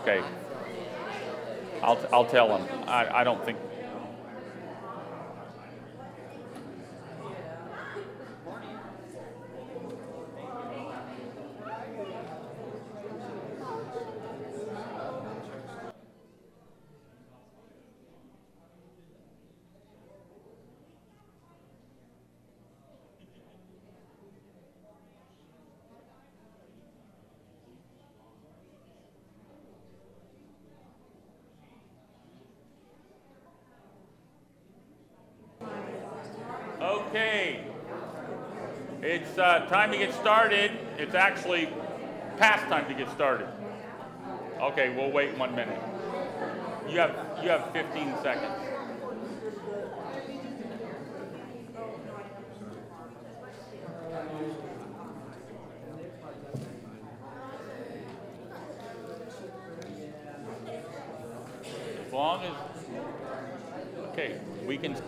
Okay. I'll tell them. I don't think. Okay, it's time to get started. It's actually past time to get started. Okay, we'll wait 1 minute. You have 15 seconds. As long as, okay, we can.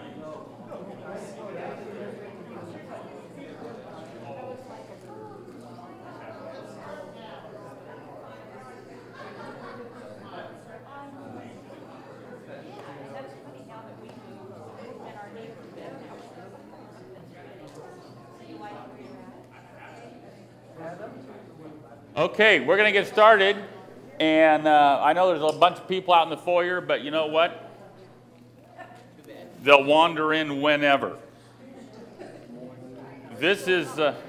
Okay, we're going to get started, and I know there's a bunch of people out in the foyer, but you know what? They'll wander in whenever. This is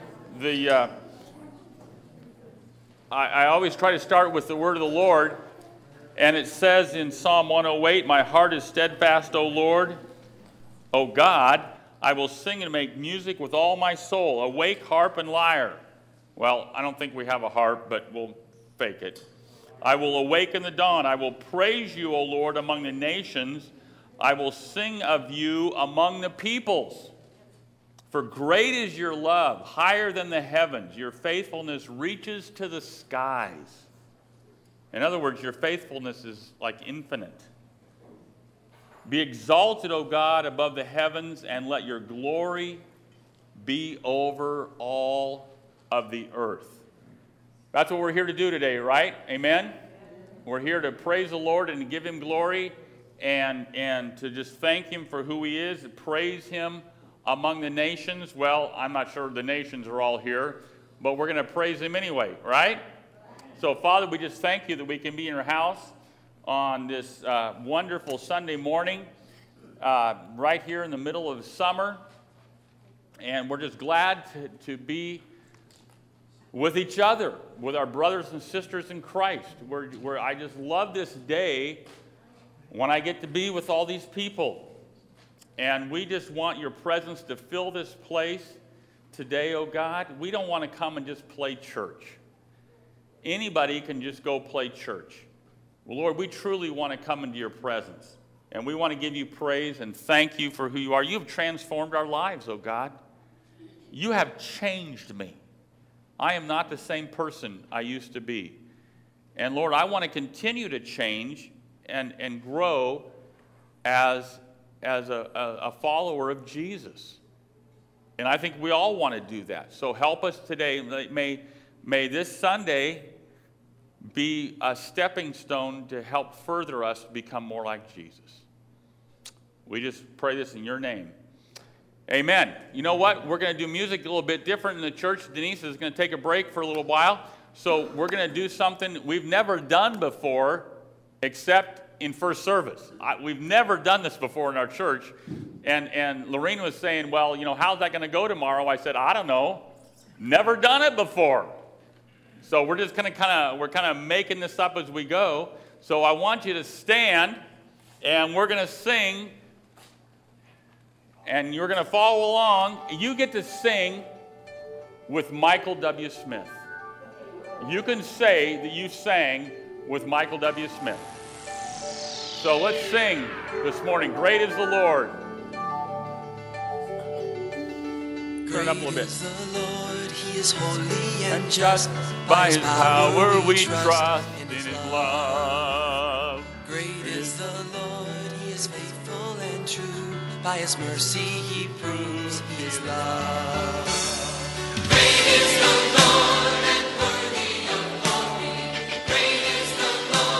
I always try to start with the word of the Lord, and it says in Psalm 108, "My heart is steadfast, O Lord. O God, I will sing and make music with all my soul. Awake, harp and lyre." Well, I don't think we have a harp, but we'll fake it. "I will awake in the dawn. I will praise you, O Lord, among the nations. I will sing of you among the peoples. For great is your love, higher than the heavens. Your faithfulness reaches to the skies." In other words, your faithfulness is like infinite. "Be exalted, O God, above the heavens, and let your glory be over all of the earth." That's what we're here to do today, right? Amen? We're here to praise the Lord and to give him glory and to just thank him for who he is, to praise him among the nations. Well, I'm not sure the nations are all here, but we're going to praise him anyway, right? So, Father, we just thank you that we can be in your house on this wonderful Sunday morning, right here in the middle of summer. And we're just glad to be with each other, with our brothers and sisters in Christ. I just love this day when I get to be with all these people. And we just want your presence to fill this place today, oh God. We don't want to come and just play church. Anybody can just go play church. Well, Lord, we truly want to come into your presence. And we want to give you praise and thank you for who you are. You have transformed our lives, oh God. You have changed me. I am not the same person I used to be. And Lord, I want to continue to change and grow as a follower of Jesus. And I think we all want to do that. So help us today. May this Sunday be a stepping stone to help further us become more like Jesus. We just pray this in your name. Amen. You know what? We're going to do music a little bit different in the church. Denise is going to take a break for a little while. So we're going to do something we've never done before except in first service. We've never done this before in our church. And Lorene was saying, well, you know, how's that going to go tomorrow? I said, I don't know. Never done it before. So we're just kind of making this up as we go. So I want you to stand, and we're going to sing. And you're going to follow along. You get to sing with Michael W. Smith. You can say that you sang with Michael W. Smith. So let's sing this morning. Great is the Lord. Turn it up a little bit. Great is the Lord, he is holy and Just by his power we trust in his love. Great is the Lord, he is faithful and true. By his mercy he proves his love. Great is the Lord and worthy of glory. Great is the Lord.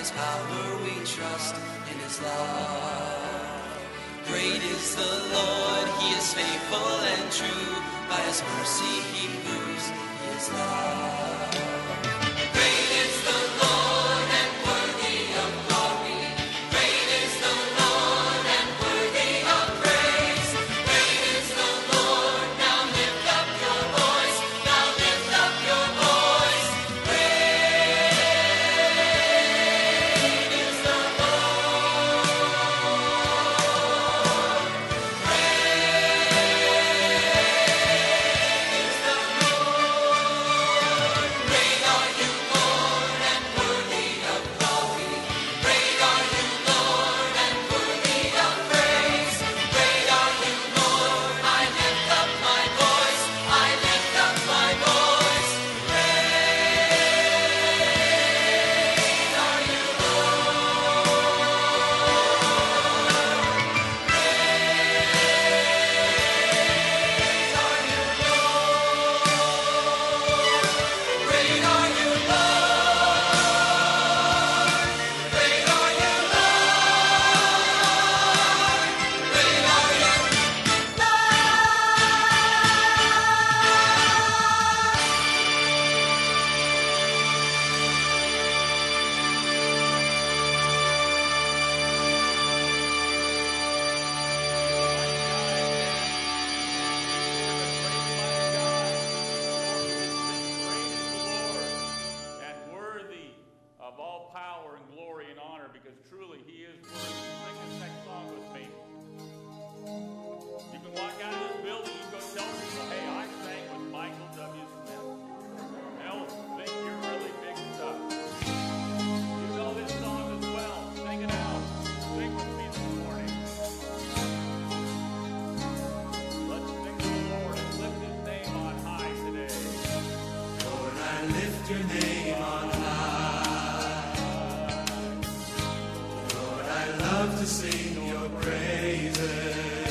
His power we trust, in His love. Great is the Lord, He is faithful and true. By His mercy He proves His love. Great is the Lord and worthy of glory. Great is the Lord and worthy of praise. Great is the Lord. Now lift up your voice. Now lift up your voice. Great is the Lord. Great is the Lord. Great are you, Lord, and worthy of glory. Great are you, Lord, and worthy of praise. Great are you, Lord. I lift up my voice. I lift up my voice. Great are you, Great are you, Lord. Great are you, Lord. Great are you, And worthy of all power and glory and honor, because truly He is worthy. Sing this next song with me. You can walk out of this building, you can go tell people, hey, I sang with Michael W. Smith. They'll think you're really big stuff. You know this song as well. Sing it out. Sing with me this morning. Let's sing to the Lord and lift His name on high today. Lord, I lift your name on high. Lord, I love to sing your praises.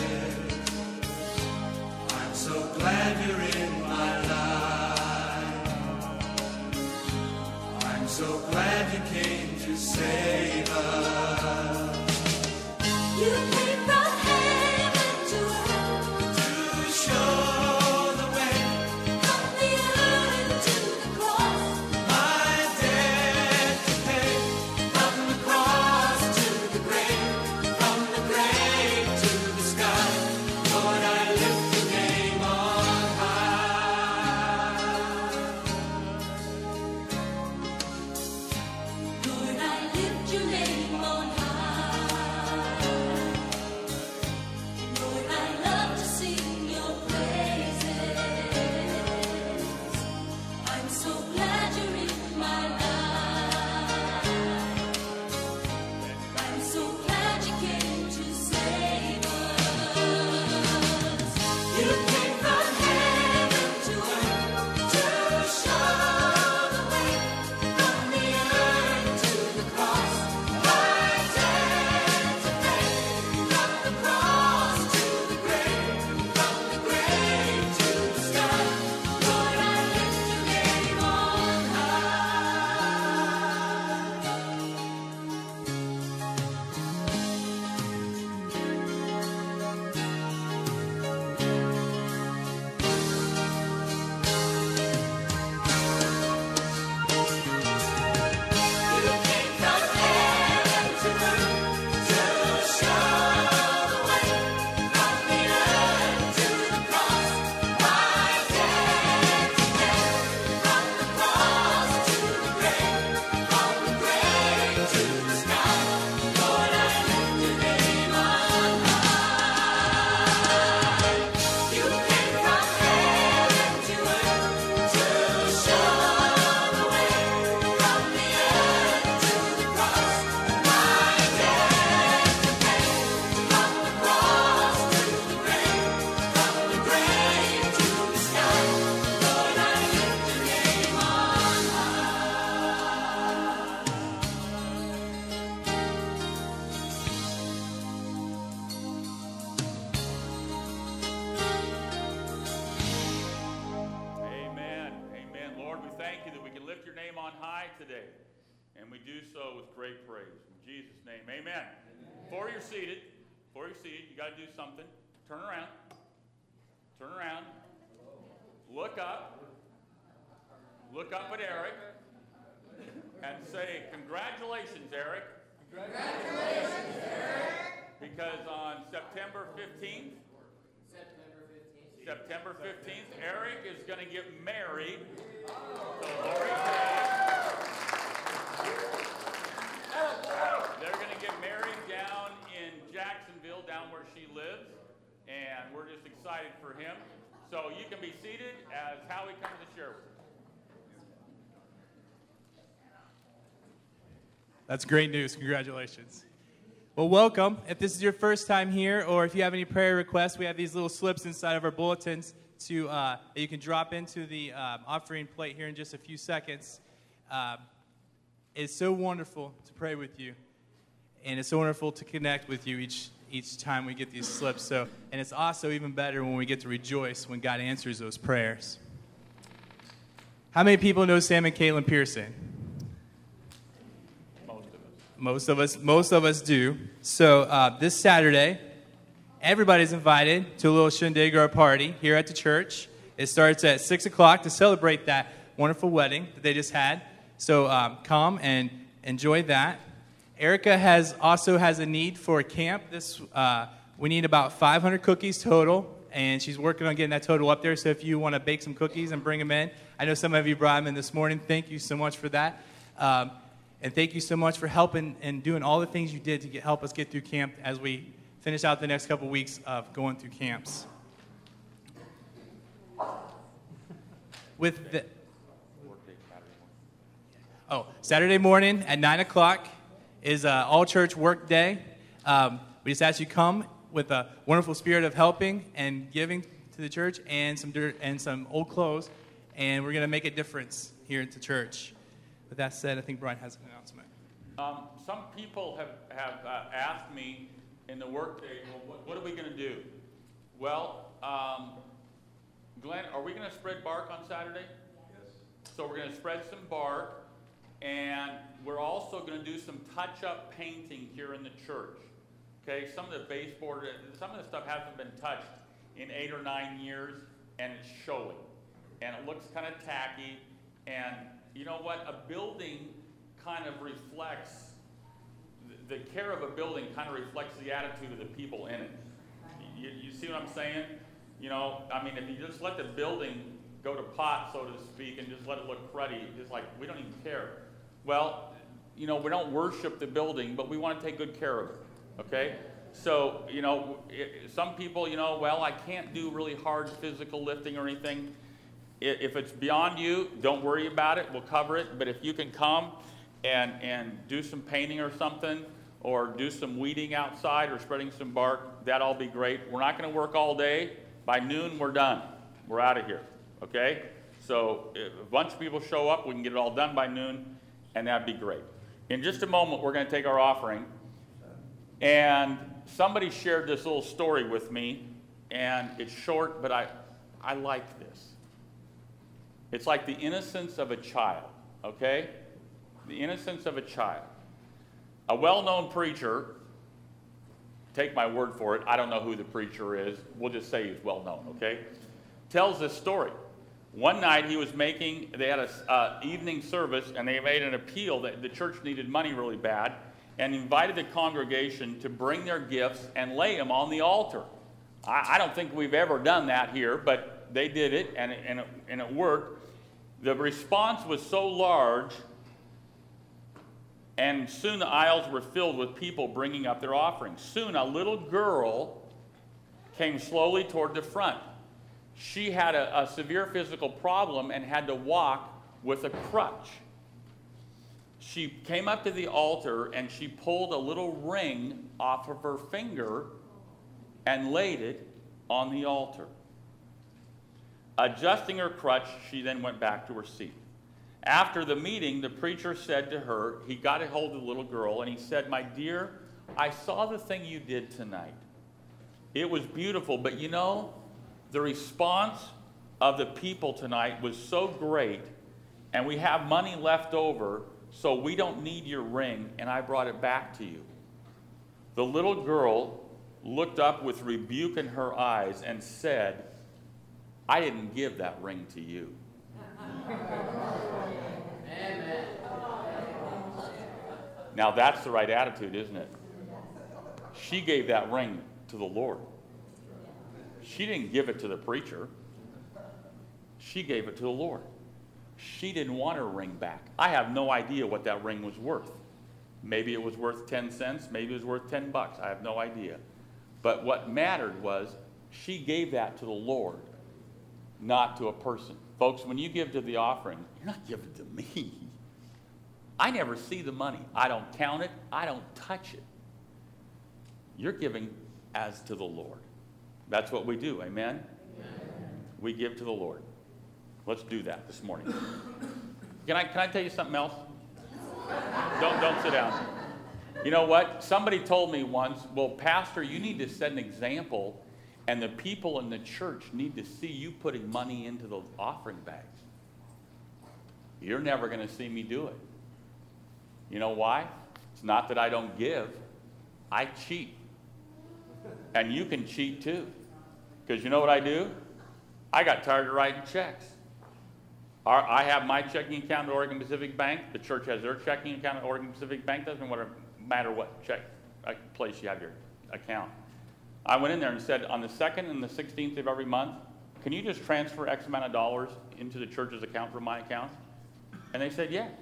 I'm so glad you're in my life. I'm so glad you came to save us. You came from heaven to earth, To show the way from the earth to the cross. my debt to pay. From the cross to the grave, from the grave to the sky. Lord, I lift your name on high. Lord, I lift your name on high. Lord, I love to sing your praises. I'm so glad you're in my life. I'm so glad you came to save us. You came from heaven to earth to show the way from the earth to the cross. My debt to pay. From the cross to the grave, from the grave to the sky. Lord, I lift your name on You came from heaven to earth to show the way from the earth to the cross. My debt to pay. From the cross to the grave, from the grave to the sky. Lord, I lift your name on high. You came from heaven to earth to show the way from the earth to the cross. My debt to pay. From the cross to the grave, from the grave to the sky. Lord, I lift your name on Amen. Amen. Lord, we thank you that we can lift your name on high today. And we do so with great praise. In Jesus' name, amen. Before you're seated, you got to do something. Turn around. Turn around. Look up. Look up at Eric. And say, congratulations, Eric. Congratulations, Eric. Because on September 15th, Eric is going to get married. So Lori they're going to get married down in Jacksonville, down where she lives. And we're just excited for him. So you can be seated as Howie comes to share with us. That's great news. Congratulations. Well, welcome. If this is your first time here, or if you have any prayer requests, we have these little slips inside of our bulletins that you can drop into the offering plate here in just a few seconds. It's so wonderful to pray with you, and it's so wonderful to connect with you each time we get these slips. And it's also even better when we get to rejoice when God answers those prayers. How many people know Sam and Caitlin Pearson? Most of us do. So this Saturday, everybody's invited to a little shindig or a party here at the church. It starts at 6 o'clock to celebrate that wonderful wedding that they just had. So come and enjoy that. Erica also has a need for a camp. We need about 500 cookies total, and she's working on getting that total up there. So if you want to bake some cookies and bring them in, I know some of you brought them in this morning. Thank you so much for that. And thank you so much for helping and doing all the things you did to help us get through camp as we finish out the next couple weeks of going through camps. Saturday morning at 9 o'clock is all-church work day. We just ask you come with a wonderful spirit of helping and giving to the church and some dirt and some old clothes, and we're going to make a difference here at the church. With that said, I think Brian has an announcement. Some people have asked me in the workday, well, what are we going to do? Well, Glenn, are we going to spread bark on Saturday? Yes. So we're going to spread some bark, and we're also going to do some touch-up painting here in the church. Okay, some of the baseboard, some of the stuff hasn't been touched in 8 or 9 years, and it's showing. And it looks kind of tacky, and you know what? A building kind of reflects, the care of a building kind of reflects the attitude of the people in it. You see what I'm saying? You know, I mean, if you just let the building go to pot, so to speak, and just let it look cruddy, it's like, we don't even care. Well, you know, we don't worship the building, but we want to take good care of it, okay? So, you know, some people, you know, well, I can't do really hard physical lifting or anything. If it's beyond you, don't worry about it. We'll cover it. But if you can come and do some painting or something, or do some weeding outside or spreading some bark, that'd all be great. We're not going to work all day. By noon, we're done. We're out of here, okay? So if a bunch of people show up, we can get it all done by noon, and that'd be great. In just a moment, we're going to take our offering. And somebody shared this little story with me, and it's short, but I like this. It's like the innocence of a child, okay? The innocence of a child. A well-known preacher, take my word for it, I don't know who the preacher is, we'll just say he's well-known, okay? Tells this story. One night they had an evening service, and they made an appeal that the church needed money really bad, and invited the congregation to bring their gifts and lay them on the altar. I don't think we've ever done that here, but they did it, and it worked. The response was so large, and soon the aisles were filled with people bringing up their offerings. Soon a little girl came slowly toward the front. She had a severe physical problem and had to walk with a crutch. She came up to the altar and she pulled a little ring off of her finger and laid it on the altar. Adjusting her crutch, she then went back to her seat. After the meeting, the preacher said to her, he got a hold of the little girl and he said, "My dear, I saw the thing you did tonight. It was beautiful, but you know, the response of the people tonight was so great, and we have money left over, so we don't need your ring, and I brought it back to you." The little girl looked up with rebuke in her eyes and said, "I didn't give that ring to you." Now that's the right attitude, isn't it? She gave that ring to the Lord. She didn't give it to the preacher. She gave it to the Lord. She didn't want her ring back. I have no idea what that ring was worth. Maybe it was worth 10 cents. Maybe it was worth $10. I have no idea. But what mattered was she gave that to the Lord, not to a person. Folks, when you give to the offering, you're not giving to me. I never see the money. I don't count it. I don't touch it. You're giving as to the Lord. That's what we do. Amen? We give to the Lord. Let's do that this morning. Can I tell you something else? Don't sit down. You know what? Somebody told me once, "Well, Pastor, you need to set an example, and the people in the church need to see you putting money into the offering bags." You're never going to see me do it. You know why? It's not that I don't give. I cheat. And you can cheat too. Because you know what I do? I got tired of writing checks. I have my checking account at Oregon Pacific Bank. The church has their checking account at Oregon Pacific Bank. Doesn't matter what place you have your account. I went in there and said, on the 2nd and the 16th of every month, can you just transfer X amount of dollars into the church's account from my account? And they said, yeah.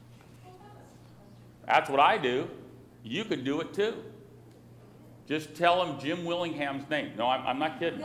That's what I do. You could do it too. Just tell them Jim Willingham's name. No, I'm not kidding.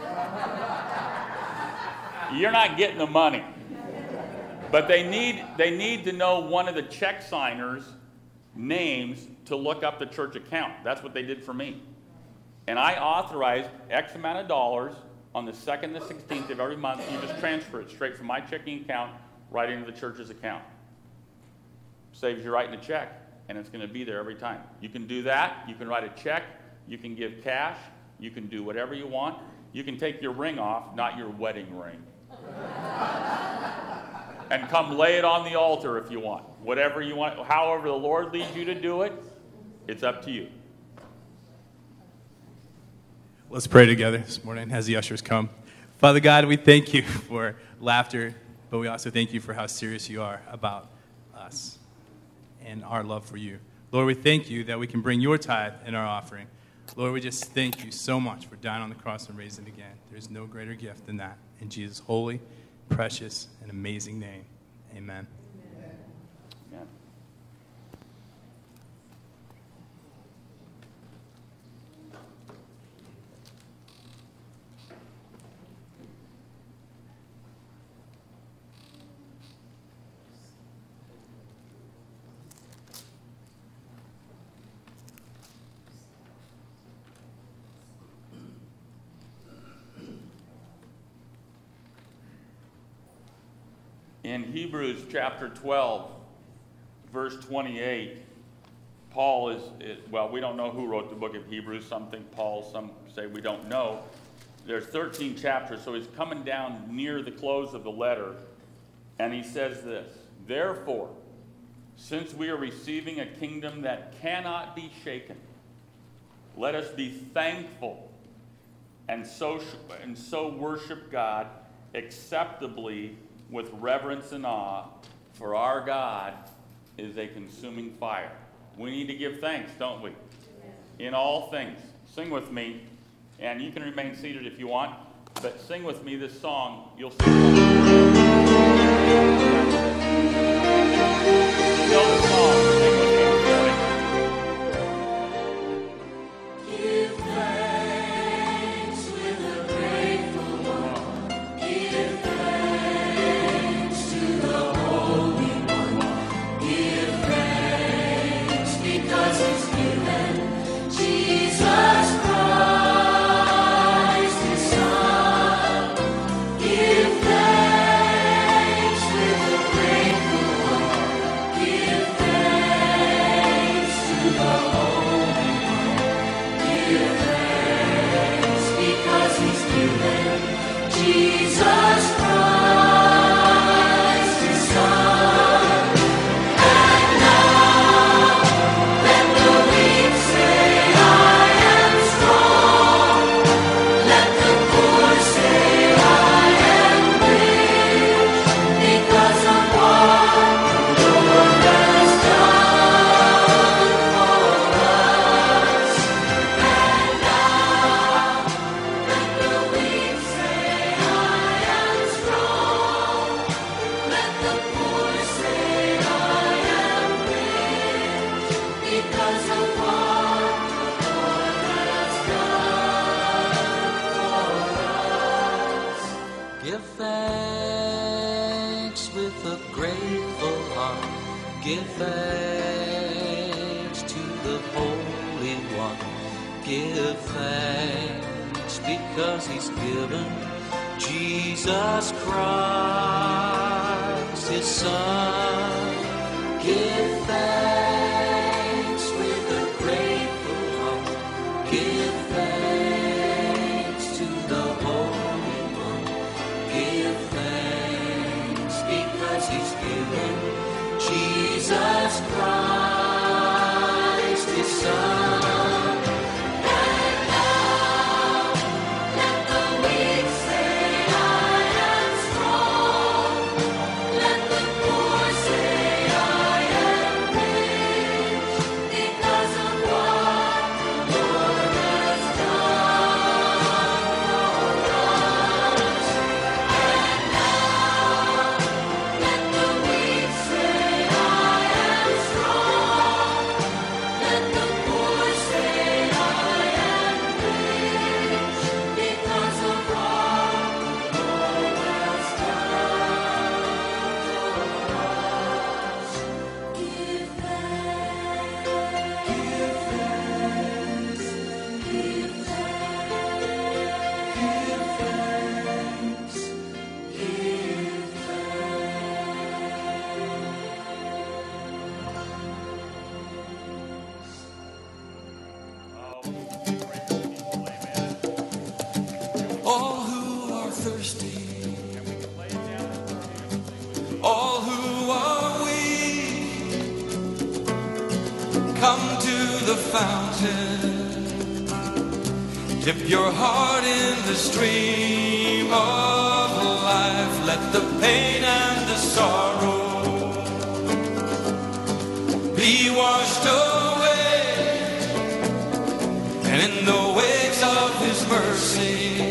You're not getting the money. But they need to know one of the check signers' names to look up the church account. That's what they did for me. And I authorized X amount of dollars on the 2nd and the 16th of every month. You just transfer it straight from my checking account right into the church's account. Saves you writing a check, and it's going to be there every time. You can do that. You can write a check. You can give cash. You can do whatever you want. You can take your ring off, not your wedding ring. And come lay it on the altar if you want. Whatever you want, however the Lord leads you to do it, it's up to you. Let's pray together this morning as the ushers come. Father God, we thank you for laughter, but we also thank you for how serious you are about us and our love for you. Lord, we thank you that we can bring your tithe in our offering. Lord, we just thank you so much for dying on the cross and raising again. There's no greater gift than that. In Jesus' holy, precious, and amazing name, amen. Amen. In Hebrews chapter 12, verse 28, Paul well, we don't know who wrote the book of Hebrews. Some think Paul, some say we don't know. There's 13 chapters, so he's coming down near the close of the letter, and he says this: "Therefore, since we are receiving a kingdom that cannot be shaken, let us be thankful and so worship God acceptably with reverence and awe, for our God is a consuming fire." We need to give thanks, don't we? In all things. Sing with me, and you can remain seated if you want, but sing with me this song. You'll sing. You know the song. Sing with me this morning. Give thanks with a grateful heart. Give thanks to the Holy One. Give thanks because He's given Jesus Christ, His Son. Give thanks with a grateful heart. Give thanks to the Holy One. Give thanks because He's given Jesus Christ, His Son. And Give thanks to the Holy One. Give thanks because He's given Jesus Christ, His Son. Give thanks with a grateful heart. Give thanks to the Holy One. Give thanks because He's given Jesus Christ, His Son. All who are thirsty, all who are weak, come to the fountain. Dip your heart in the stream of life. Let the pain and the sorrow be washed away. And in the waves of His mercy,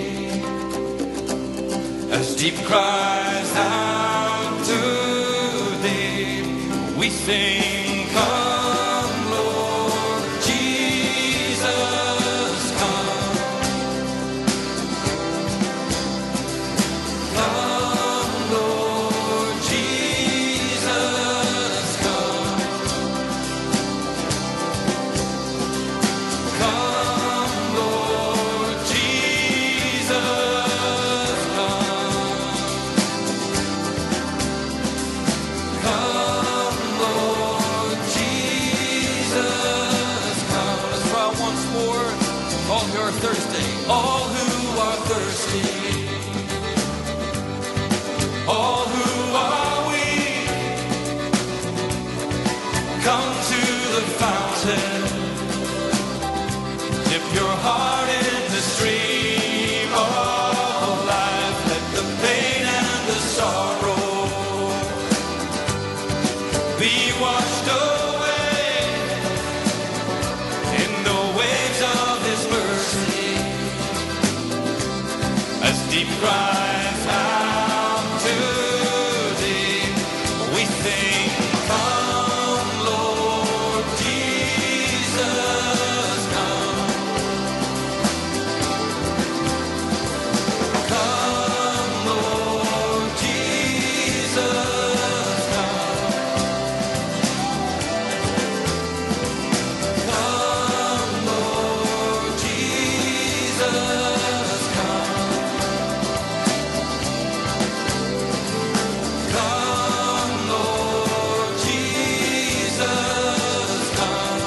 as deep cries out to Thee, we sing, come, Lord Jesus, come. Come, Lord Jesus, come. Come, Lord Jesus, come. Come, Lord Jesus, come. Let's try once more. All who are thirsty, all who are thirsty, all who are weak, come to the fountain. Dip your heart in the stream of life. Let the pain and the sorrow be washed away in the waves of His mercy, as deep cries out to Thee, we sing, come, Lord Jesus, come. Come, Lord Jesus, come. Come, Lord Jesus, come. Come, Lord Jesus, come.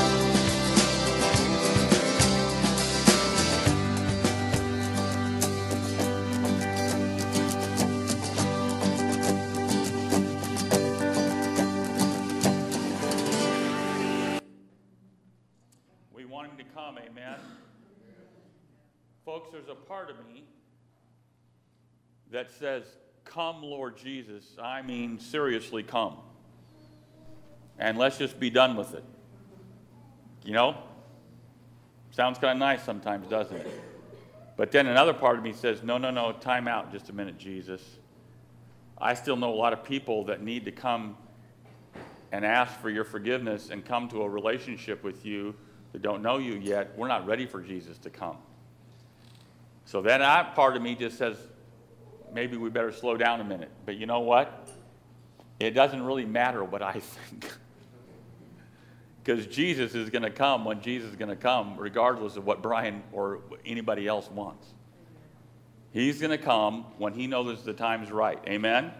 We want Him to come, amen. Folks, there's a part of me that says, come, Lord Jesus. I mean, seriously, come. And let's just be done with it. You know? Sounds kind of nice sometimes, doesn't it? But then another part of me says, no, no, no, time out just a minute, Jesus. I still know a lot of people that need to come and ask for your forgiveness and come to a relationship with you that don't know you yet. We're not ready for Jesus to come. So that part of me just says, maybe we better slow down a minute. But you know what? it doesn't really matter what I think. Because Jesus is going to come when Jesus is going to come, regardless of what Brian or anybody else wants. He's going to come when he knows the time's right. Amen?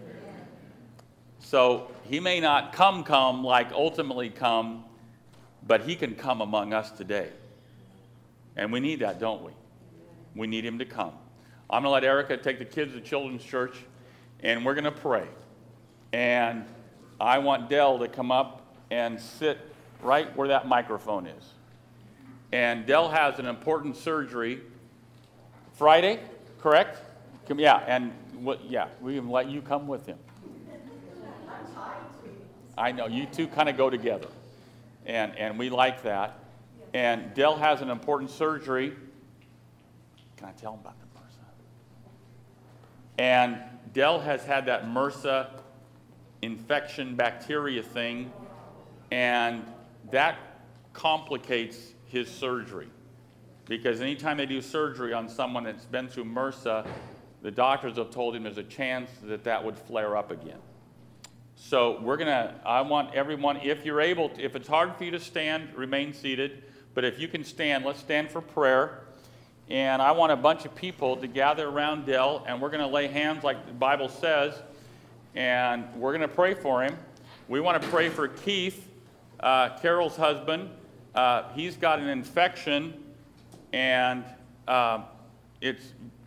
So he may not come like ultimately come, but he can come among us today. And we need that, don't we? We need him to come. I'm going to let Erica take the kids to Children's Church, and we're going to pray. And I want Dell to come up and sit right where that microphone is. And Dell has an important surgery Friday, correct? Yeah, and we can let you come with him. I know, you two kind of go together. And we like that. And Dell has an important surgery. Can I tell him about the MRSA? And Dell has had that MRSA infection bacteria thing, and that complicates his surgery. Because anytime they do surgery on someone that's been through MRSA, the doctors have told him there's a chance that that would flare up again. So I want everyone, if you're able to, if it's hard for you to stand, remain seated. But if you can stand, let's stand for prayer. And I want a bunch of people to gather around Dell, and we're going to lay hands like the Bible says, and we're going to pray for him. We want to pray for Keith, Carol's husband. He's got an infection, and it's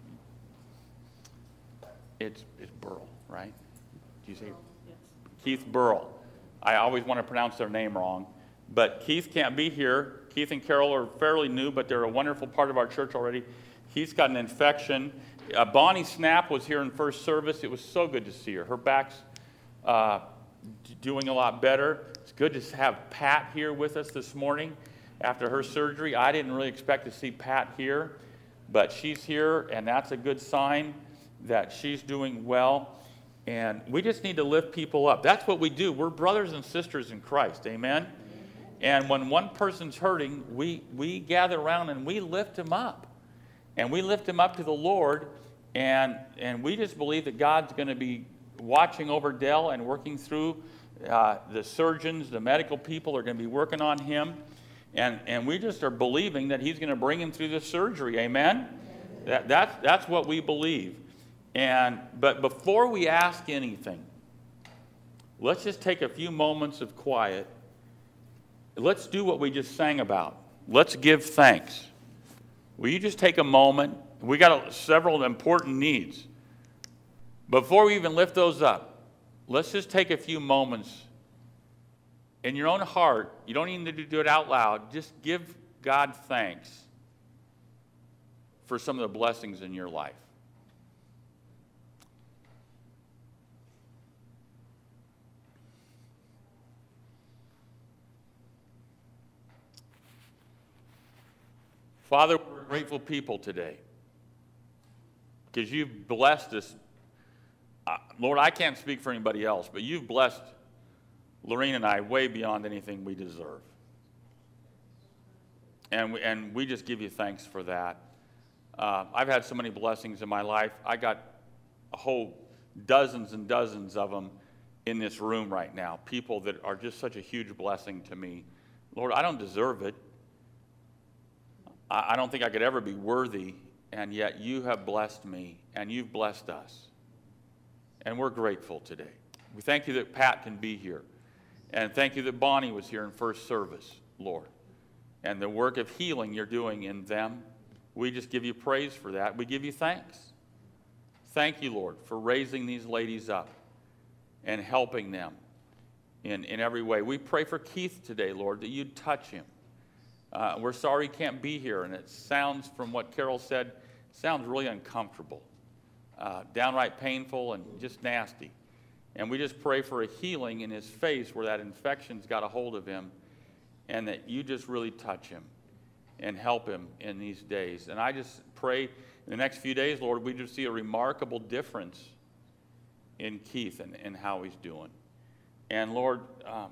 Burl, right? Do you say? Yes. Keith Burl. I always want to pronounce their name wrong. But Keith can't be here. Keith and Carol are fairly new, but they're a wonderful part of our church already. Keith's got an infection. Bonnie Snap was here in first service. It was so good to see her. Her back's doing a lot better. It's good to have Pat here with us this morning after her surgery. I didn't really expect to see Pat here, but she's here, and that's a good sign that she's doing well. And we just need to lift people up. That's what we do. We're brothers and sisters in Christ. Amen? And when one person's hurting, we gather around and we lift him up. And we lift him up to the Lord. And we just believe that God's going to be watching over Dell and working through the surgeons, the medical people are going to be working on him. And we just are believing that he's going to bring him through this surgery. Amen? That's what we believe. But before we ask anything, let's just take a few moments of quiet. Let's do what we just sang about. Let's give thanks. Will you just take a moment? We got several important needs. Before we even lift those up, let's just take a few moments in your own heart. You don't even need to do it out loud. Just give God thanks for some of the blessings in your life. Father, we're a grateful people today because you've blessed us. Lord, I can't speak for anybody else, but you've blessed Lorene and I way beyond anything we deserve. And we just give you thanks for that. I've had so many blessings in my life. I got a whole dozens and dozens of them in this room right now, people that are just such a huge blessing to me. Lord, I don't deserve it. I don't think I could ever be worthy, and yet you have blessed me, and you've blessed us. And we're grateful today. We thank you that Pat can be here. And thank you that Bonnie was here in first service, Lord. And the work of healing you're doing in them, we just give you praise for that. We give you thanks. Thank you, Lord, for raising these ladies up and helping them in every way. We pray for Keith today, Lord, that you'd touch him. We're sorry he can't be here, and it sounds, from what Carol said, sounds really uncomfortable, downright painful and just nasty. And we just pray for a healing in his face where that infection's got a hold of him, and that you just really touch him and help him in these days. And I just pray in the next few days, Lord, we just see a remarkable difference in Keith and how he's doing. And Lord,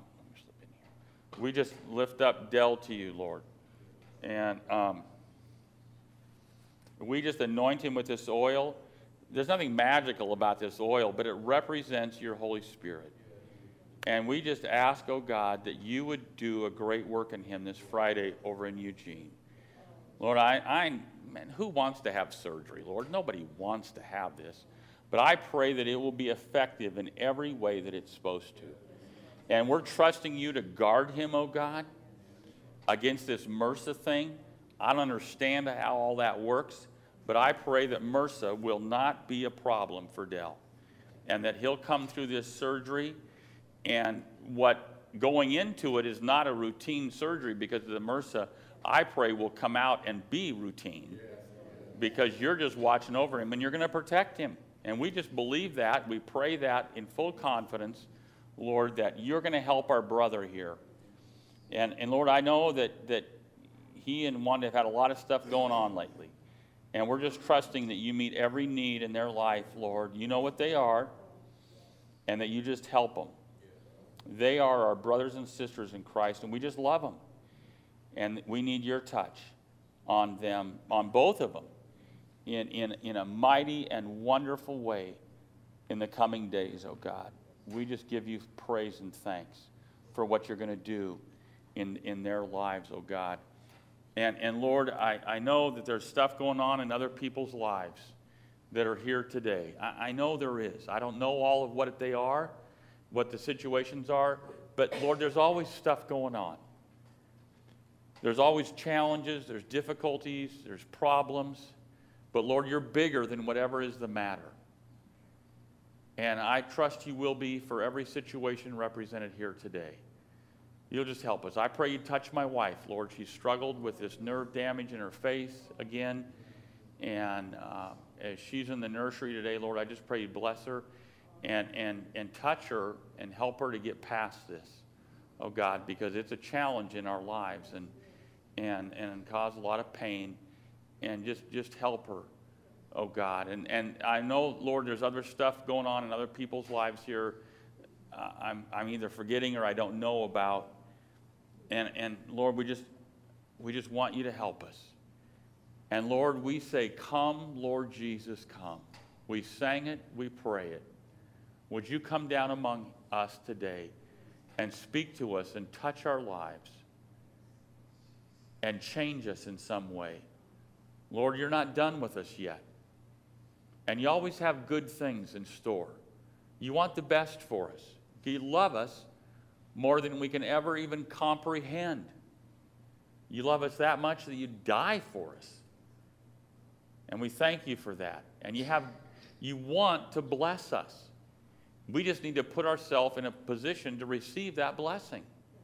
we just lift up Dell to you, Lord. And we just anoint him with this oil there's nothing magical about this oil, but it represents your Holy Spirit. And we just ask, oh God, that you would do a great work in him this Friday over in Eugene. Lord, man, who wants to have surgery, Lord? Nobody wants to have this. But I pray that it will be effective in every way that it's supposed to. And we're trusting you to guard him, oh God, against this MRSA thing. I don't understand how all that works, but I pray that MRSA will not be a problem for Dell, and that he'll come through this surgery, and what going into it is not a routine surgery because of the MRSA, I pray will come out and be routine because you're just watching over him and you're going to protect him. And we just believe that. We pray that in full confidence, Lord, that you're going to help our brother here. And Lord, I know that he and Wanda have had a lot of stuff going on lately. And we're just trusting that you meet every need in their life, Lord. You know what they are, and that you just help them. They are our brothers and sisters in Christ, and we just love them. And we need your touch on them, on both of them, in a mighty and wonderful way in the coming days, oh God. We just give you praise and thanks for what you're going to do in their lives, oh God. And Lord, I know that there's stuff going on in other people's lives that are here today. I know there is. I don't know all of what they are, what the situations are, but Lord, there's always stuff going on. There's always challenges, there's difficulties, there's problems. But Lord, you're bigger than whatever is the matter. And I trust you will be for every situation represented here today. You'll just help us. I pray you touch my wife, Lord. She's struggled with this nerve damage in her face again. And as she's in the nursery today, Lord, I just pray you bless her and touch her and help her to get past this, oh God, because it's a challenge in our lives and cause a lot of pain. And just help her, oh God. And I know, Lord, there's other stuff going on in other people's lives here I'm either forgetting or I don't know about. And Lord, we just want you to help us. And Lord, we say, come, Lord Jesus, come. We sang it, we pray it. Would you come down among us today and speak to us and touch our lives and change us in some way? Lord, you're not done with us yet. And you always have good things in store. You want the best for us. You love us more than we can ever even comprehend. You love us that much that you die for us. And we thank you for that. And you want to bless us. We just need to put ourselves in a position to receive that blessing.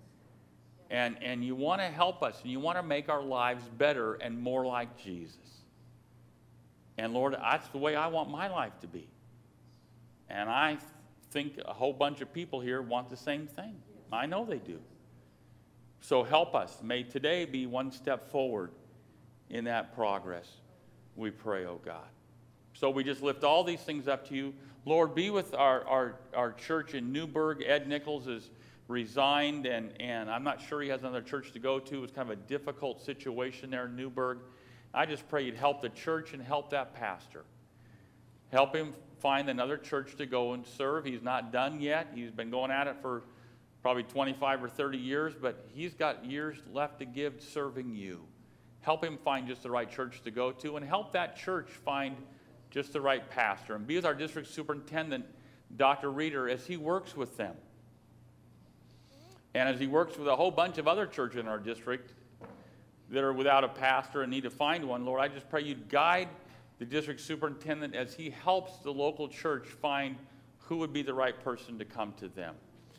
And you want to help us, and you want to make our lives better and more like Jesus. And Lord, that's the way I want my life to be. And I think a whole bunch of people here want the same thing. I know they do. So help us. May today be one step forward in that progress, we pray, oh God. So we just lift all these things up to you. Lord, be with our church in Newburgh. Ed Nichols is resigned, and I'm not sure he has another church to go to. It's kind of a difficult situation there in Newburgh. I just pray you'd help the church and help that pastor. Help him find another church to go and serve. He's not done yet. He's been going at it for probably 25 or 30 years, but he's got years left to give serving you. Help him find just the right church to go to, and help that church find just the right pastor. And be with our district superintendent, Dr. Reeder, as he works with them. And as he works with a whole bunch of other churches in our district that are without a pastor and need to find one, Lord, I just pray you'd guide the district superintendent as he helps the local church find who would be the right person to come to them.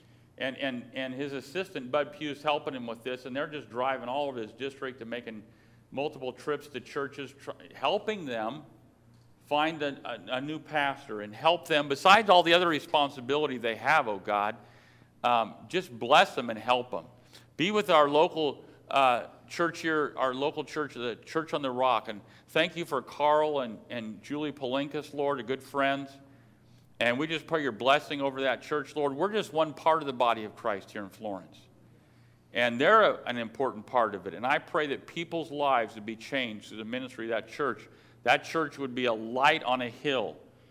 And his assistant, Bud Pugh, is helping him with this, and they're just driving all over his district and making multiple trips to churches, helping them find a new pastor and help them, besides all the other responsibility they have, oh God, just bless them and help them. Be with our local church here, our local church, the Church on the Rock. And thank you for Carl and Julie Palinkas, Lord, a good friends. And we just pray your blessing over that church, Lord. We're just one part of the body of Christ here in Florence. And they're an important part of it. And I pray that people's lives would be changed through the ministry of that church. That church would be a light on a hill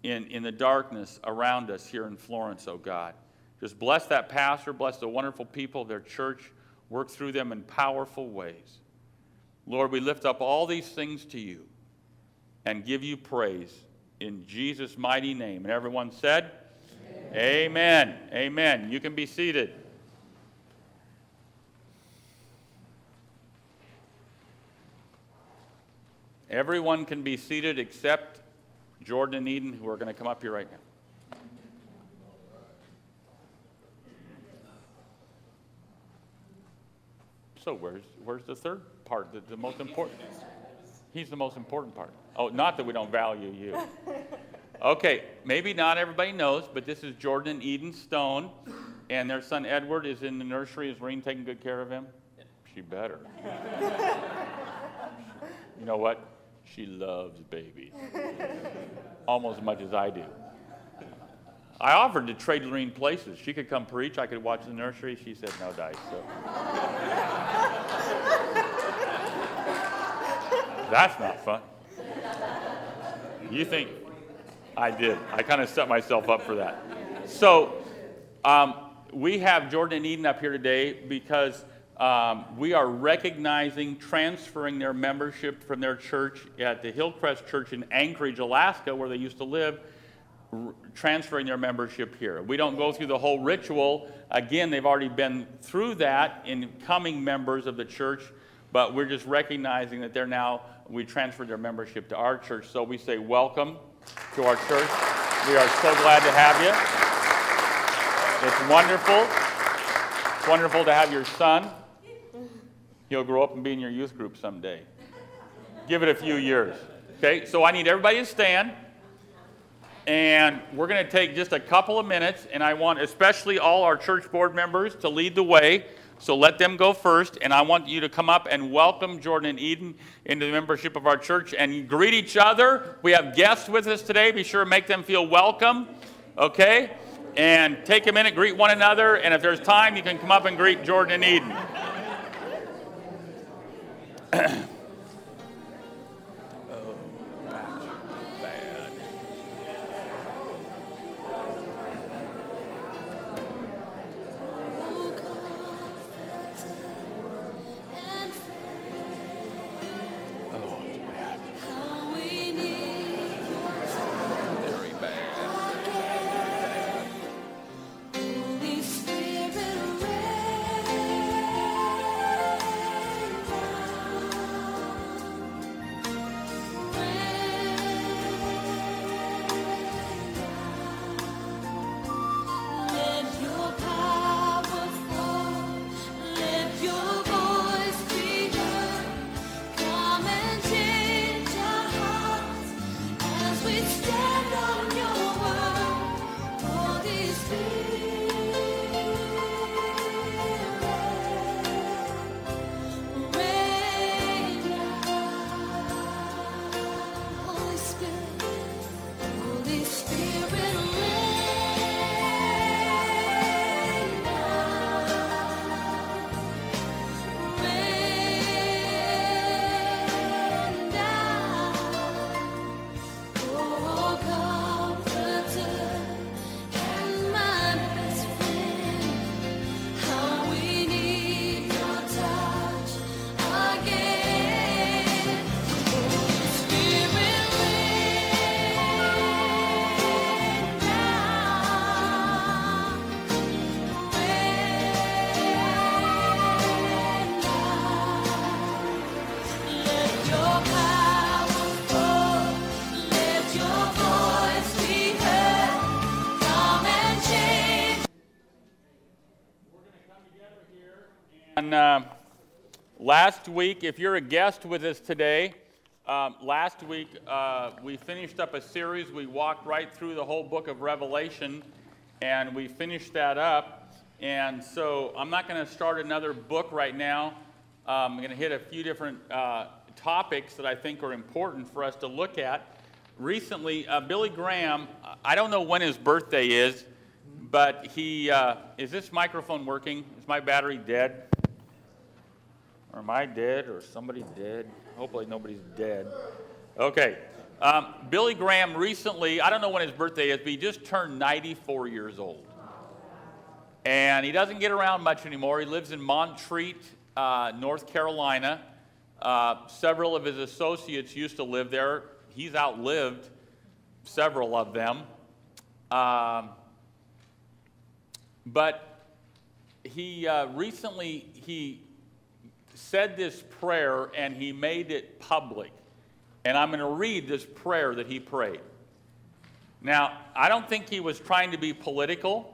in the darkness around us here in Florence, oh God. Just bless that pastor, bless the wonderful people of their church, work through them in powerful ways. Lord, we lift up all these things to you and give you praise in Jesus' mighty name. And everyone said, Amen. Amen. You can be seated. Everyone can be seated except Jordan and Eden, who are going to come up here right now. So where's the third part, the most important? He's the most important part. Oh, not that we don't value you. Okay, maybe not everybody knows, but this is Jordan and Eden Stone, and their son Edward is in the nursery. Is Reen taking good care of him? She better. You know what? She loves babies. Almost as much as I do. I offered to trade Lorene places. She could come preach. I could watch the nursery. She said no dice. So. That's not fun. You think I did. I kind of set myself up for that. So we have Jordan and Eden up here today because we are recognizing, transferring their membership from their church at the Hillcrest Church in Anchorage, Alaska, where they used to live, transferring their membership here. We don't go through the whole ritual. Again, they've already been through that in becoming members of the church, but we're just recognizing that we transferred their membership to our church. So we say welcome to our church. We are so glad to have you. It's wonderful. It's wonderful to have your son. He'll grow up and be in your youth group someday. Give it a few years. Okay, so I need everybody to stand. And we're going to take just a couple of minutes, and I want especially all our church board members to lead the way. So let them go first, and I want you to come up and welcome Jordan and Eden into the membership of our church and greet each other. We have guests with us today. Be sure to make them feel welcome, okay? And take a minute, greet one another, and if there's time, you can come up and greet Jordan and Eden. And last week, if you're a guest with us today, last week we finished up a series. We walked right through the whole book of Revelation, and we finished that up. And so I'm not going to start another book right now. I'm going to hit a few different topics that I think are important for us to look at. Recently, Billy Graham, I don't know when his birthday is, but he, is this microphone working? Is my battery dead? Or am I dead, or somebody dead? Hopefully nobody's dead. Okay. Billy Graham recently, I don't know when his birthday is, but he just turned 94 years old. And he doesn't get around much anymore. He lives in Montreat, North Carolina. Several of his associates used to live there. He's outlived several of them. But he recently, he said this prayer and he made it public. And I'm going to read this prayer that he prayed. Now, I don't think he was trying to be political.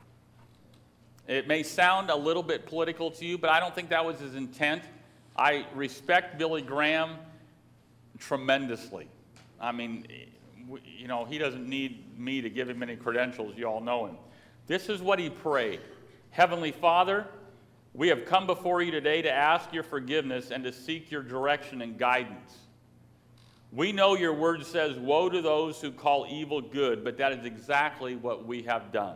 It may sound a little bit political to you, but I don't think that was his intent. I respect Billy Graham tremendously. I mean, you know, he doesn't need me to give him any credentials. You all know him. This is what he prayed. Heavenly Father, we have come before you today to ask your forgiveness and to seek your direction and guidance. We know your word says, woe to those who call evil good, but that is exactly what we have done.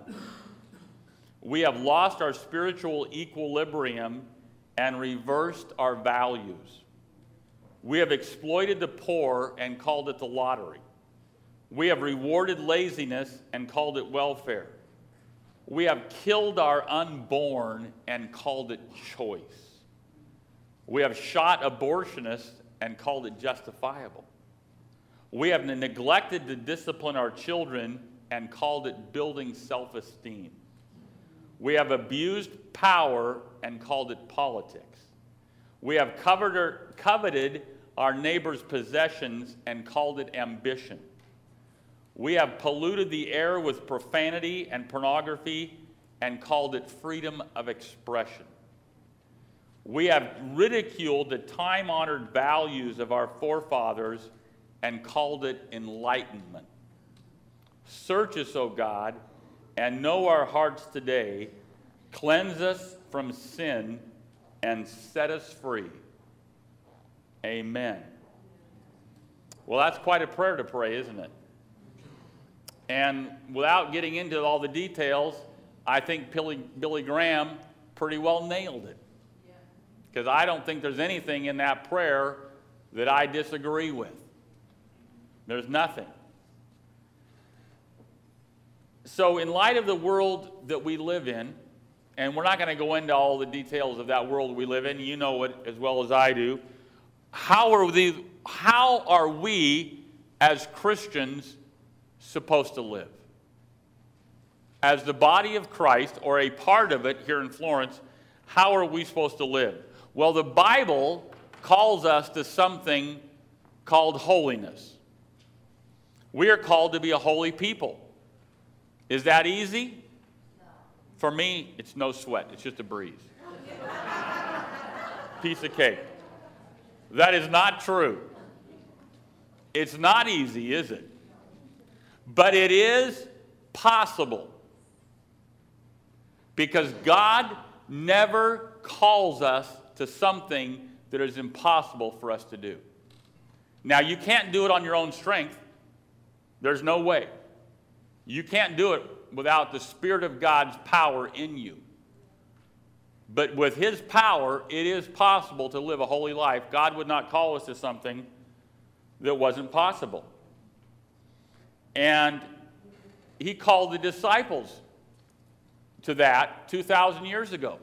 We have lost our spiritual equilibrium and reversed our values. We have exploited the poor and called it the lottery. We have rewarded laziness and called it welfare. We have killed our unborn and called it choice. We have shot abortionists and called it justifiable. We have neglected to discipline our children and called it building self-esteem. We have abused power and called it politics. We have coveted our neighbor's possessions and called it ambition. We have polluted the air with profanity and pornography and called it freedom of expression. We have ridiculed the time-honored values of our forefathers and called it enlightenment. Search us, O God, and know our hearts today. Cleanse us from sin and set us free. Amen. Well, that's quite a prayer to pray, isn't it? And without getting into all the details, I think Billy Graham pretty well nailed it. Because I don't think there's anything in that prayer that I disagree with. There's nothing. So in light of the world that we live in, and we're not going to go into all the details of that world we live in, you know it as well as I do, how are we as Christians supposed to live? As the body of Christ, or a part of it here in Florence, how are we supposed to live? Well, the Bible calls us to something called holiness. We are called to be a holy people. Is that easy? No. For me, it's no sweat. It's just a breeze. Piece of cake. That is not true. It's not easy, is it? But it is possible. Because God never calls us to something that is impossible for us to do. Now, you can't do it on your own strength. There's no way. You can't do it without the Spirit of God's power in you. But with His power, it is possible to live a holy life. God would not call us to something that wasn't possible. And He called the disciples to that 2,000 years ago.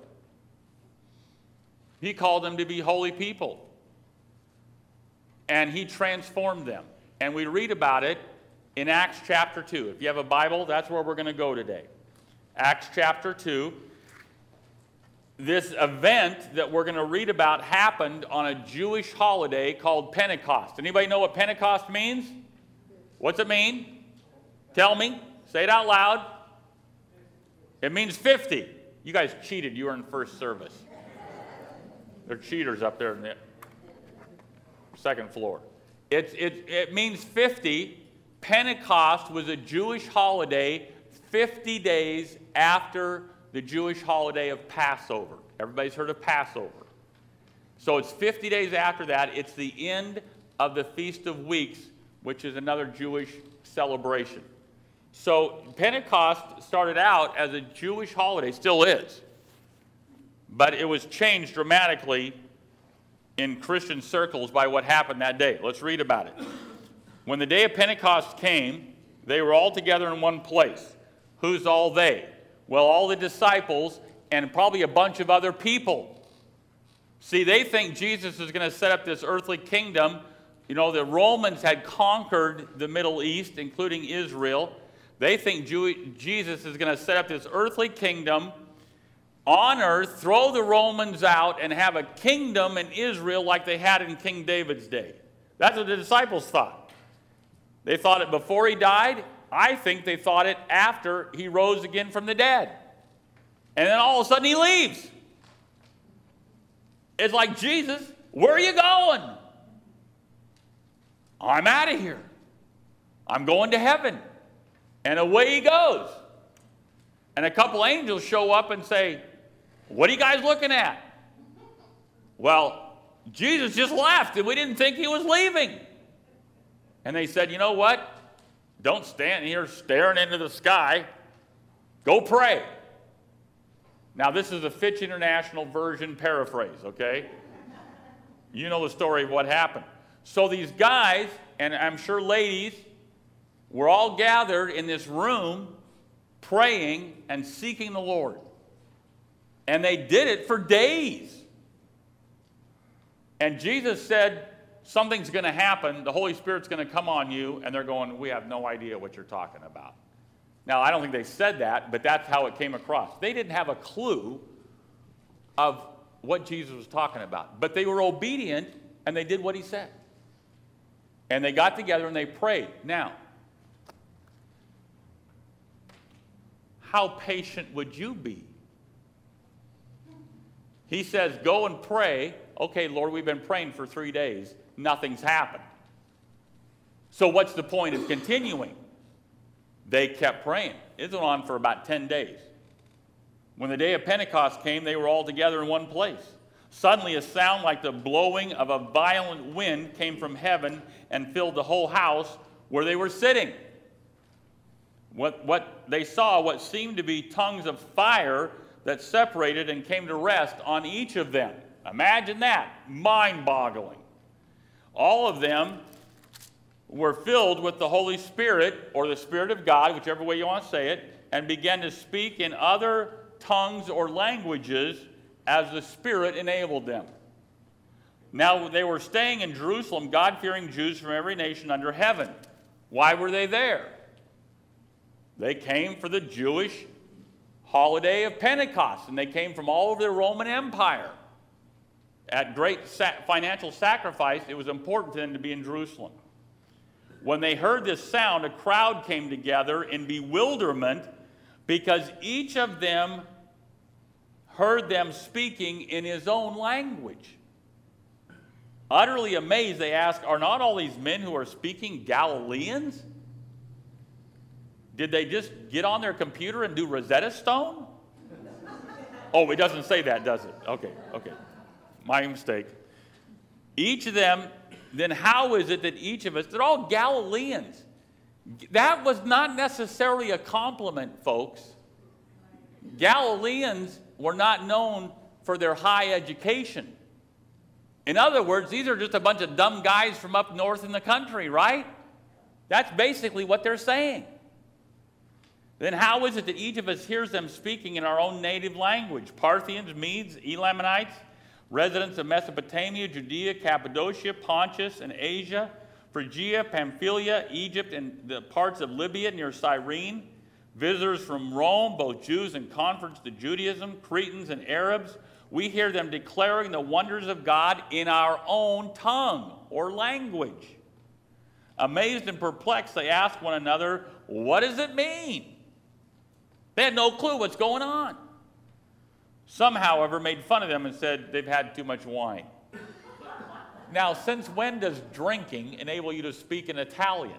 He called them to be holy people. And He transformed them. And we read about it in Acts chapter 2. If you have a Bible, that's where we're going to go today. Acts chapter 2. This event that we're going to read about happened on a Jewish holiday called Pentecost. Anybody know what Pentecost means? What's it mean? Tell me. Say it out loud. It means 50. You guys cheated. You were in first service. They're cheaters up there in the second floor. It means 50. Pentecost was a Jewish holiday 50 days after the Jewish holiday of Passover. Everybody's heard of Passover. So it's 50 days after that. It's the end of the Feast of Weeks, which is another Jewish celebration. So Pentecost started out as a Jewish holiday, still is. But it was changed dramatically in Christian circles by what happened that day. Let's read about it. When the day of Pentecost came, they were all together in one place. Who's all they? Well, all the disciples and probably a bunch of other people. See, they think Jesus is going to set up this earthly kingdom. You know, the Romans had conquered the Middle East, including Israel. They think Jesus is going to set up this earthly kingdom on earth, throw the Romans out, and have a kingdom in Israel like they had in King David's day. That's what the disciples thought. They thought it before he died. I think they thought it after he rose again from the dead. And then all of a sudden he leaves. It's like, Jesus, where are you going? I'm out of here. I'm going to heaven. And away he goes. And a couple angels show up and say, what are you guys looking at? Well, Jesus just left and we didn't think he was leaving. And they said, you know what? Don't stand here staring into the sky. Go pray. Now, this is a Fitch International version paraphrase, okay? You know the story of what happened. So these guys, and I'm sure ladies, were all gathered in this room praying and seeking the Lord. And they did it for days. And Jesus said, something's going to happen. The Holy Spirit's going to come on you. And they're going, we have no idea what you're talking about. Now, I don't think they said that, but that's how it came across. They didn't have a clue of what Jesus was talking about. But they were obedient, and they did what he said. And they got together and they prayed. Now, how patient would you be? He says, go and pray. Okay, Lord, we've been praying for 3 days. Nothing's happened. So what's the point of continuing? They kept praying. It went on for about 10 days. When the day of Pentecost came, they were all together in one place. Suddenly a sound like the blowing of a violent wind came from heaven and filled the whole house where they were sitting. What they saw, what seemed to be tongues of fire that separated and came to rest on each of them. Imagine that. Mind-boggling. All of them were filled with the Holy Spirit, or the Spirit of God, whichever way you want to say it, and began to speak in other tongues or languages as the Spirit enabled them. Now they were staying in Jerusalem, God-fearing Jews from every nation under heaven. Why were they there? They came for the Jewish holiday of Pentecost, and they came from all over the Roman Empire. At great financial sacrifice, it was important to them to be in Jerusalem. When they heard this sound, a crowd came together in bewilderment because each of them heard them speaking in his own language. Utterly amazed, they asked, are not all these men who are speaking Galileans? Did they just get on their computer and do Rosetta Stone? Oh, it doesn't say that, does it? Okay. My mistake. Each of them, then how is it that each of us, they're all Galileans. That was not necessarily a compliment, folks. Galileans were not known for their high education. In other words, these are just a bunch of dumb guys from up north in the country, right? That's basically what they're saying. Then how is it that each of us hears them speaking in our own native language? Parthians, Medes, Elamites, residents of Mesopotamia, Judea, Cappadocia, Pontus, and Asia, Phrygia, Pamphylia, Egypt, and the parts of Libya near Cyrene, visitors from Rome, both Jews and converts to Judaism, Cretans and Arabs. We hear them declaring the wonders of God in our own tongue or language. Amazed and perplexed, they ask one another, what does it mean? They had no clue what's going on. Some, however, made fun of them and said they've had too much wine. Now, since when does drinking enable you to speak in Italian?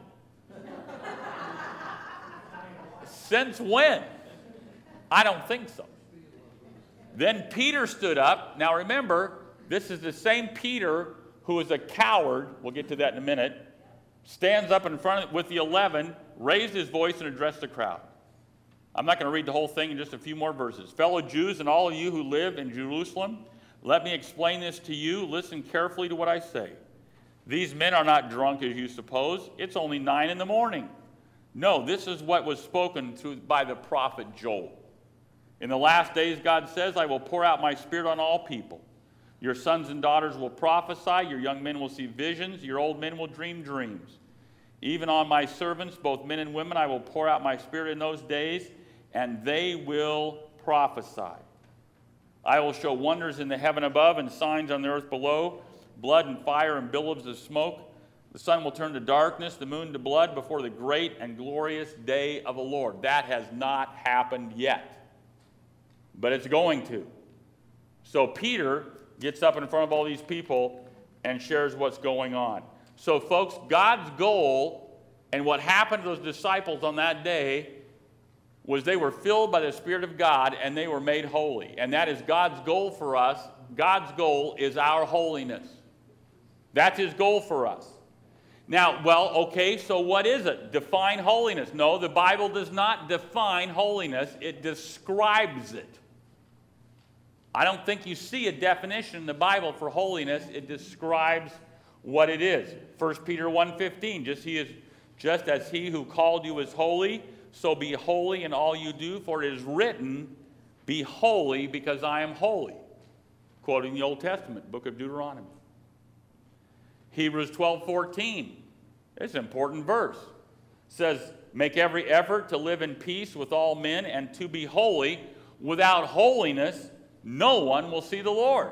Since when? I don't think so. Then Peter stood up. Now remember, this is the same Peter who is a coward. We'll get to that in a minute. Stands up in front with the 11, raised his voice and addressed the crowd. I'm not going to read the whole thing in just a few more verses. Fellow Jews and all of you who live in Jerusalem, let me explain this to you. Listen carefully to what I say. These men are not drunk as you suppose. It's only 9 in the morning. No, this is what was spoken by the prophet Joel. In the last days, God says, I will pour out my Spirit on all people. Your sons and daughters will prophesy. Your young men will see visions. Your old men will dream dreams. Even on my servants, both men and women, I will pour out my Spirit in those days, and they will prophesy. I will show wonders in the heaven above and signs on the earth below, blood and fire and billows of smoke. The sun will turn to darkness, the moon to blood before the great and glorious day of the Lord. That has not happened yet, but it's going to. So Peter gets up in front of all these people and shares what's going on. So folks, God's goal and what happened to those disciples on that day was they were filled by the Spirit of God and they were made holy. And that is God's goal for us. God's goal is our holiness. That's his goal for us. Now, well, okay, so what is it? Define holiness. No, the Bible does not define holiness. It describes it. I don't think you see a definition in the Bible for holiness. It describes what it is. 1 Peter 1:15, just as he who called you is holy, so be holy in all you do, for it is written, be holy because I am holy. Quoting the Old Testament, book of Deuteronomy. Hebrews 12:14. It's an important verse. It says, make every effort to live in peace with all men and to be holy. Without holiness, no one will see the Lord.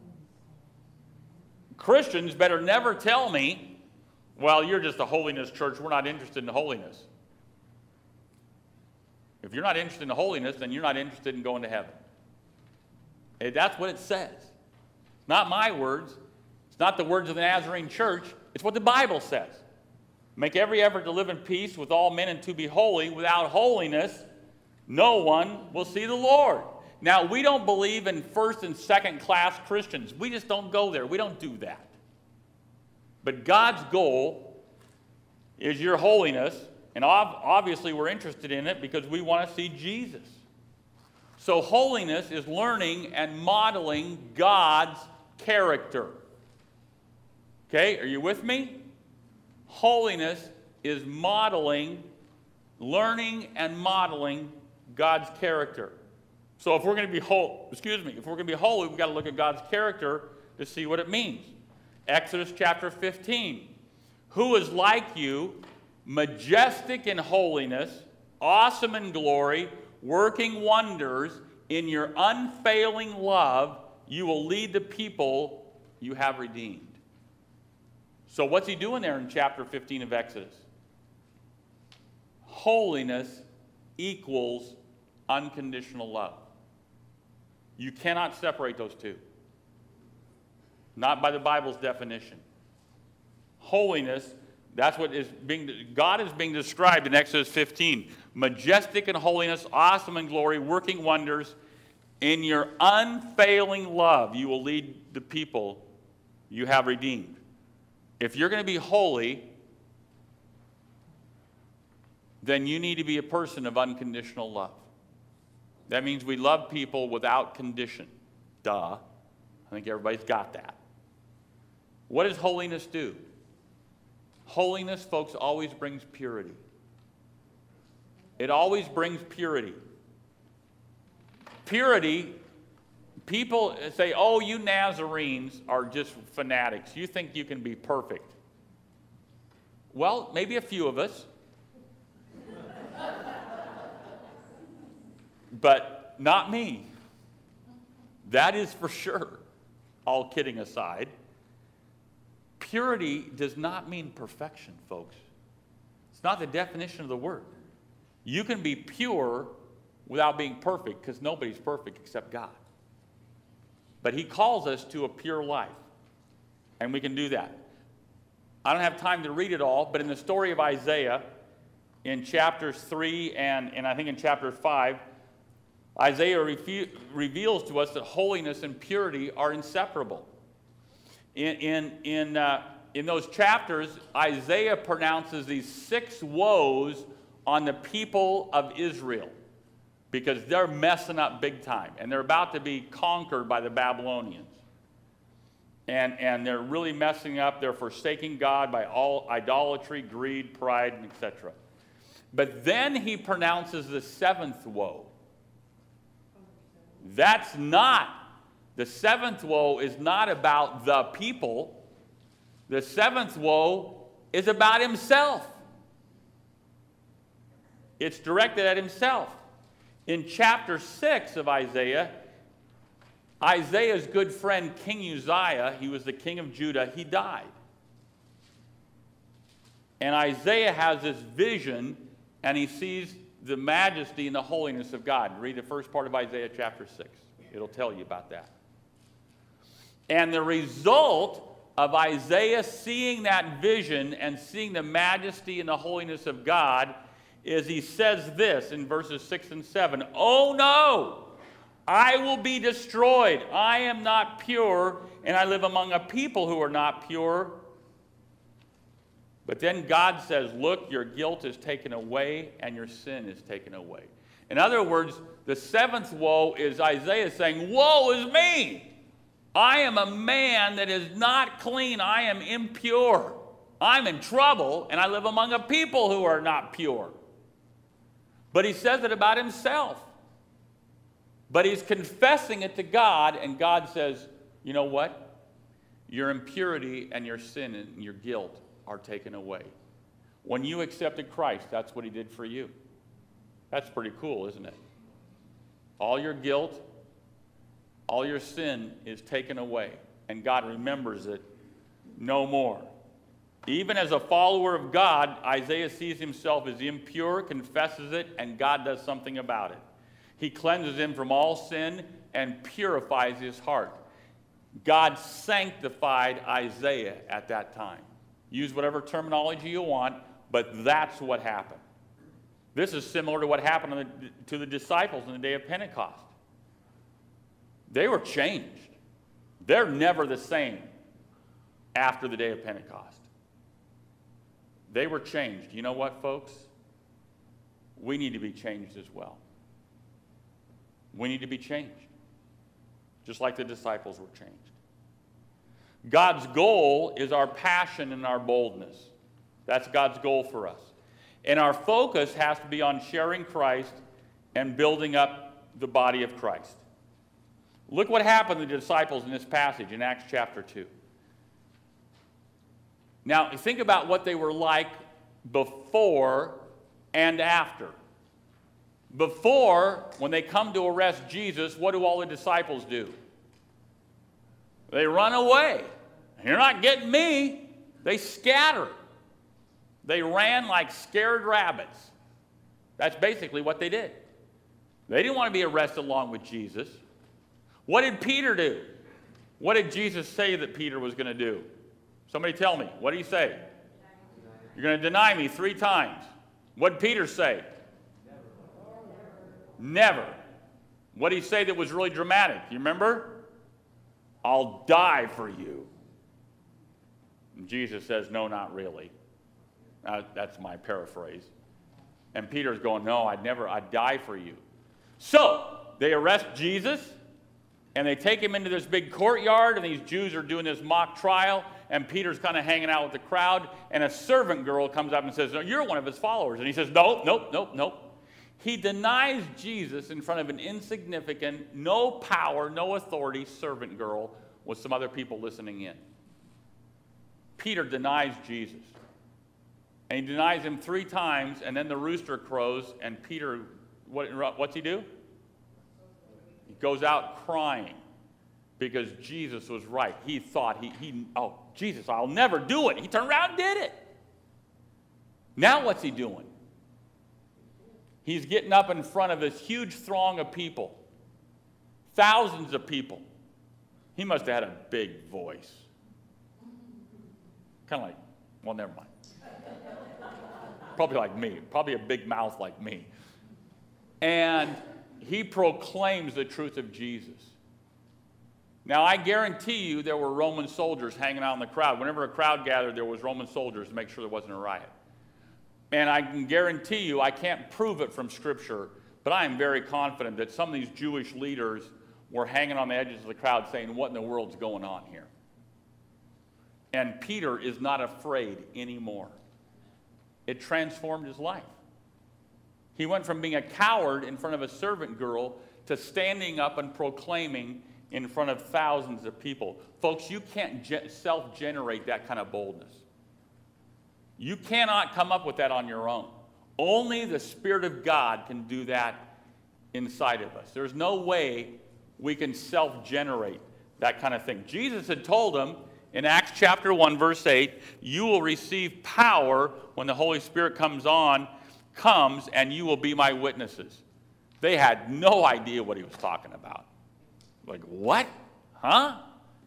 Christians better never tell me, well, you're just a holiness church. We're not interested in holiness. If you're not interested in holiness, then you're not interested in going to heaven. That's what it says. Not my words. It's not the words of the Nazarene church. It's what the Bible says. Make every effort to live in peace with all men and to be holy. Without holiness, no one will see the Lord. Now, we don't believe in first and second class Christians. We just don't go there. We don't do that. But God's goal is your holiness, and obviously we're interested in it because we want to see Jesus. So holiness is learning and modeling God's character. Okay, are you with me? Holiness is learning and modeling God's character. So if we're going to be holy, we've got to look at God's character to see what it means. Exodus chapter 15. Who is like you, majestic in holiness, awesome in glory, working wonders, in your unfailing love, you will lead the people you have redeemed. So what's he doing there in chapter 15 of Exodus? Holiness equals unconditional love. You cannot separate those two. Not by the Bible's definition. Holiness, that's what God is being described in Exodus 15. Majestic in holiness, awesome in glory, working wonders. In your unfailing love, you will lead the people you have redeemed. If you're going to be holy, then you need to be a person of unconditional love. That means we love people without condition. Duh. I think everybody's got that. What does holiness do? Holiness, folks, always brings purity. It always brings purity. Purity, people say, oh, you Nazarenes are just fanatics. You think you can be perfect. Well, maybe a few of us. But not me. That is for sure. All kidding aside. Purity does not mean perfection, folks. It's not the definition of the word. You can be pure without being perfect because nobody's perfect except God. But he calls us to a pure life. And we can do that. I don't have time to read it all, but in the story of Isaiah, in chapters 3 and I think in chapter 5, Isaiah reveals to us that holiness and purity are inseparable. In those chapters, Isaiah pronounces these 6 woes on the people of Israel because they're messing up big time and they're about to be conquered by the Babylonians. And they're really messing up. They're forsaking God by all idolatry, greed, pride, and etc. But then he pronounces the seventh woe. That's not, the seventh woe is not about the people. The seventh woe is about himself. It's directed at himself. In chapter 6 of Isaiah, Isaiah's good friend, King Uzziah, he was the king of Judah, he died. And Isaiah has this vision, and he sees the majesty and the holiness of God. Read the first part of Isaiah chapter 6. It'll tell you about that. And the result of Isaiah seeing that vision and seeing the majesty and the holiness of God is he says this in verses 6 and 7. Oh no! I will be destroyed. I am not pure, and I live among a people who are not pure. But then God says, look, your guilt is taken away, and your sin is taken away. In other words, the seventh woe is Isaiah saying, woe is me. I am a man that is not clean. I am impure. I'm in trouble, and I live among a people who are not pure. But he says it about himself. But he's confessing it to God, and God says, you know what? Your impurity and your sin and your guilt are taken away. When you accepted Christ, that's what he did for you. That's pretty cool, isn't it? All your guilt, all your sin is taken away, and God remembers it no more. Even as a follower of God, Isaiah sees himself as impure, confesses it, and God does something about it. He cleanses him from all sin and purifies his heart. God sanctified Isaiah at that time. Use whatever terminology you want, but that's what happened. This is similar to what happened to the disciples in the day of Pentecost. They were changed. They're never the same after the day of Pentecost. They were changed. You know what, folks? We need to be changed as well. We need to be changed, just like the disciples were changed. God's goal is our passion and our boldness. That's God's goal for us. And our focus has to be on sharing Christ and building up the body of Christ. Look what happened to the disciples in this passage in Acts chapter 2. Now, think about what they were like before and after. Before, when they come to arrest Jesus, what do all the disciples do? They run away. You're not getting me. They scatter. They ran like scared rabbits. That's basically what they did. They didn't want to be arrested along with Jesus. What did Peter do? What did Jesus say that Peter was going to do? Somebody tell me. What did he say? You're going to deny me 3 times. What did Peter say? Never. What did he say that was really dramatic? You remember? I'll die for you. And Jesus says, no, not really. That's my paraphrase. And Peter's going, no, I'd die for you. So, they arrest Jesus, and they take him into this big courtyard, and these Jews are doing this mock trial, and Peter's kind of hanging out with the crowd, and a servant girl comes up and says, no, you're one of his followers. And he says, nope. He denies Jesus in front of an insignificant, no power, no authority servant girl with some other people listening in. Peter denies Jesus. And he denies him 3 times, and then the rooster crows, and Peter, what's he do? He goes out crying because Jesus was right. He thought, oh, Jesus, I'll never do it. He turned around and did it. Now what's he doing? He's getting up in front of this huge throng of people, thousands of people. He must have had a big voice. Kind of like, well, never mind. Probably like me, probably a big mouth like me. And he proclaims the truth of Jesus. Now, I guarantee you there were Roman soldiers hanging out in the crowd. Whenever a crowd gathered, there was Roman soldiers to make sure there wasn't a riot. And I can guarantee you, I can't prove it from Scripture, but I am very confident that some of these Jewish leaders were hanging on the edges of the crowd saying, what in the world's going on here? And Peter is not afraid anymore. It transformed his life. He went from being a coward in front of a servant girl to standing up and proclaiming in front of thousands of people. Folks, you can't self-generate that kind of boldness. You cannot come up with that on your own. Only the Spirit of God can do that inside of us. There's no way we can self-generate that kind of thing. Jesus had told them in Acts chapter 1, verse 8, you will receive power when the Holy Spirit comes, and you will be my witnesses. They had no idea what he was talking about. Like, what? Huh?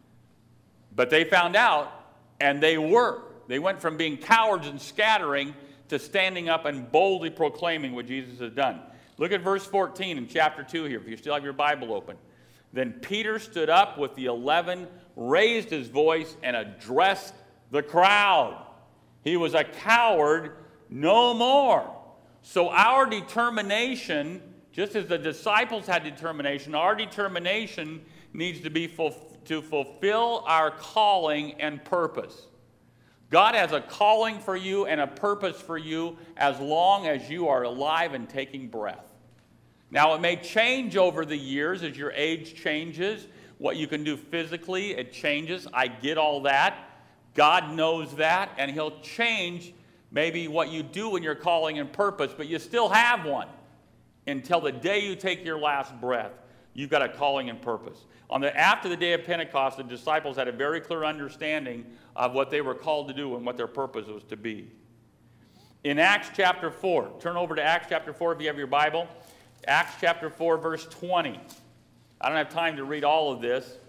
But they found out, and they were. They went from being cowards and scattering to standing up and boldly proclaiming what Jesus had done. Look at verse 14 in chapter 2 here, if you still have your Bible open. Then Peter stood up with the 11, raised his voice, and addressed the crowd. He was a coward no more. So our determination, just as the disciples had determination, our determination needs to be to fulfill our calling and purpose. God has a calling for you and a purpose for you as long as you are alive and taking breath. Now, it may change over the years as your age changes. What you can do physically, it changes. I get all that. God knows that, and he'll change maybe what you do in your calling and purpose, but you still have one. Until the day you take your last breath, you've got a calling and purpose. After the day of Pentecost, the disciples had a very clear understanding of what they were called to do and what their purpose was to be. In Acts chapter 4, turn over to Acts chapter 4 if you have your Bible. Acts chapter 4, verse 20. I don't have time to read all of this.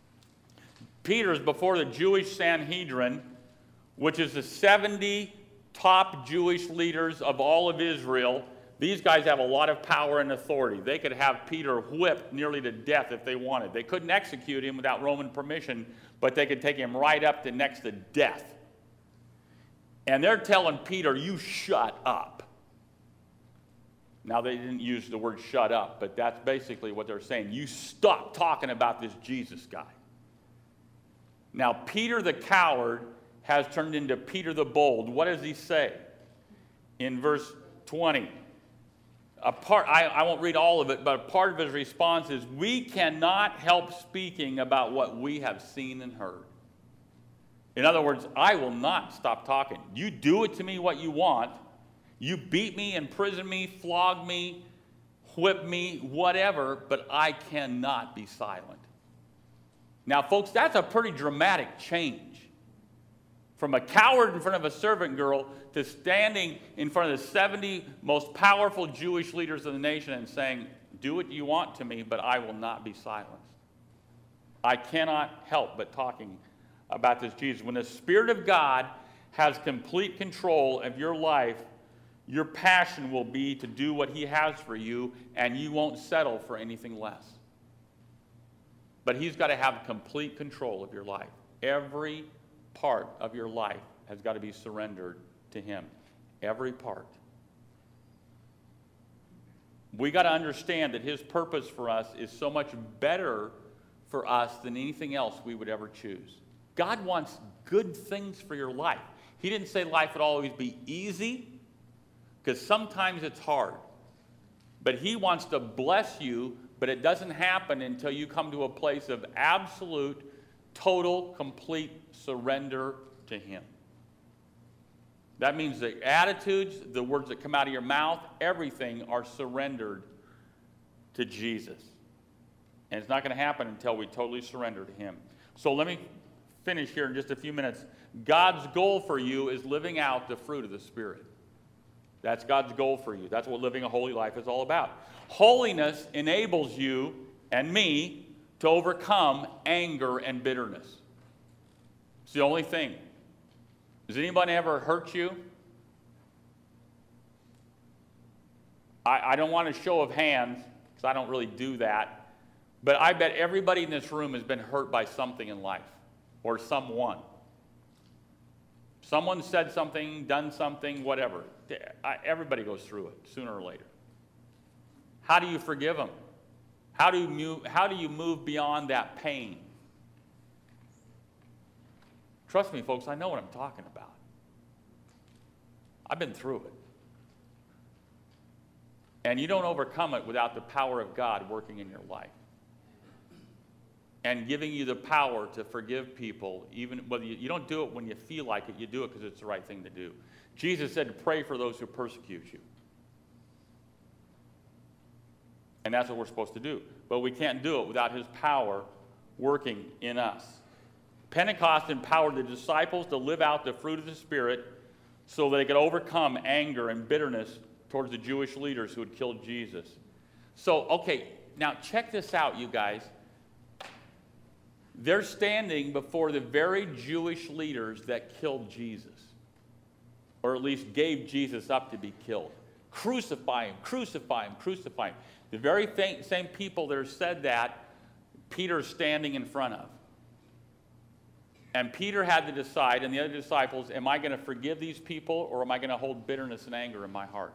Peter is before the Jewish Sanhedrin, which is the 70 top Jewish leaders of all of Israel. These guys have a lot of power and authority. They could have Peter whipped nearly to death if they wanted. They couldn't execute him without Roman permission, but they could take him right up to next to death. And they're telling Peter, you shut up. Now, they didn't use the word shut up, but that's basically what they're saying. You stop talking about this Jesus guy. Now, Peter the coward has turned into Peter the bold. What does he say? In verse 20. I won't read all of it, but a part of his response is, we cannot help speaking about what we have seen and heard. In other words, I will not stop talking. You do it to me what you want. You beat me, imprison me, flog me, whip me, whatever, but I cannot be silent. Now, folks, that's a pretty dramatic change. From a coward in front of a servant girl to standing in front of the 70 most powerful Jewish leaders of the nation and saying, do what you want to me, but I will not be silenced. I cannot help but talking about this Jesus. When the Spirit of God has complete control of your life, your passion will be to do what he has for you, and you won't settle for anything less. But he's got to have complete control of your life. Every part of your life has got to be surrendered to him. Every part. We got to understand that his purpose for us is so much better for us than anything else we would ever choose. God wants good things for your life. He didn't say life would always be easy, because sometimes it's hard. But he wants to bless you, but it doesn't happen until you come to a place of absolute, total, complete surrender to him. That means the attitudes, the words that come out of your mouth, everything are surrendered to Jesus. And it's not going to happen until we totally surrender to him. So let me finish here in just a few minutes. God's goal for you is living out the fruit of the Spirit. That's God's goal for you. That's what living a holy life is all about. Holiness enables you and me to overcome anger and bitterness. It's the only thing. Has anybody ever hurt you? I don't want a show of hands, because I don't really do that. But I bet everybody in this room has been hurt by something in life, or someone. Someone said something, done something, whatever. Everybody goes through it, sooner or later. How do you forgive them? How do you move beyond that pain? Trust me, folks, I know what I'm talking about. I've been through it. And you don't overcome it without the power of God working in your life. And giving you the power to forgive people, even whether you don't do it when you feel like it, you do it because it's the right thing to do. Jesus said to pray for those who persecute you. And that's what we're supposed to do. But we can't do it without his power working in us. Pentecost empowered the disciples to live out the fruit of the Spirit so they could overcome anger and bitterness towards the Jewish leaders who had killed Jesus. So, okay, now check this out, you guys. They're standing before the very Jewish leaders that killed Jesus, or at least gave Jesus up to be killed. Crucify him, crucify him, crucify him. The very same people that said that, Peter's standing in front of. And Peter had to decide, and the other disciples, am I going to forgive these people, or am I going to hold bitterness and anger in my heart?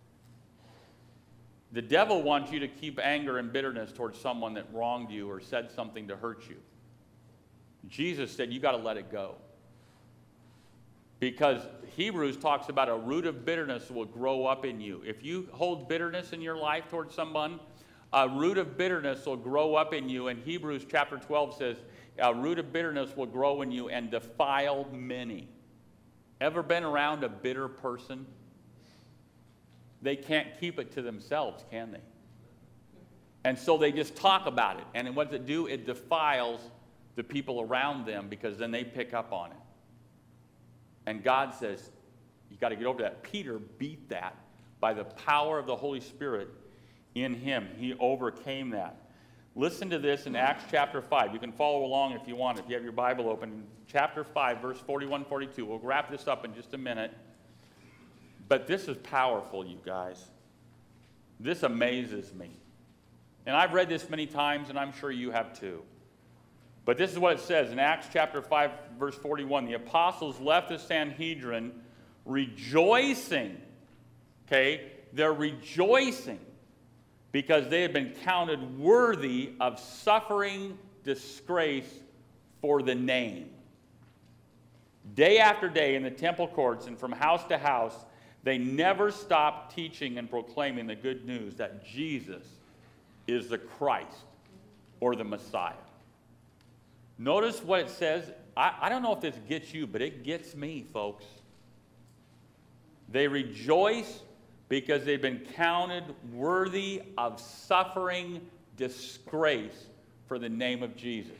The devil wants you to keep anger and bitterness towards someone that wronged you or said something to hurt you. Jesus said, you got to let it go. Because Hebrews talks about a root of bitterness will grow up in you. If you hold bitterness in your life towards someone, a root of bitterness will grow up in you. And Hebrews chapter 12 says, a root of bitterness will grow in you and defile many. Ever been around a bitter person? They can't keep it to themselves, can they? And so they just talk about it. And what does it do? It defiles the people around them, because then they pick up on it. And God says, you got to get over that. Peter beat that by the power of the Holy Spirit in him. He overcame that. Listen to this in Acts chapter 5. You can follow along if you want, if you have your Bible open. Chapter 5, verse 41, 42. We'll wrap this up in just a minute. But this is powerful, you guys. This amazes me. And I've read this many times, and I'm sure you have too. But this is what it says in Acts chapter 5, verse 41. The apostles left the Sanhedrin rejoicing. Okay? They're rejoicing because they had been counted worthy of suffering disgrace for the name. Day after day in the temple courts and from house to house, they never stopped teaching and proclaiming the good news that Jesus is the Christ or the Messiah. Notice what it says. I don't know if this gets you, but it gets me, folks. They rejoice because they've been counted worthy of suffering disgrace for the name of Jesus.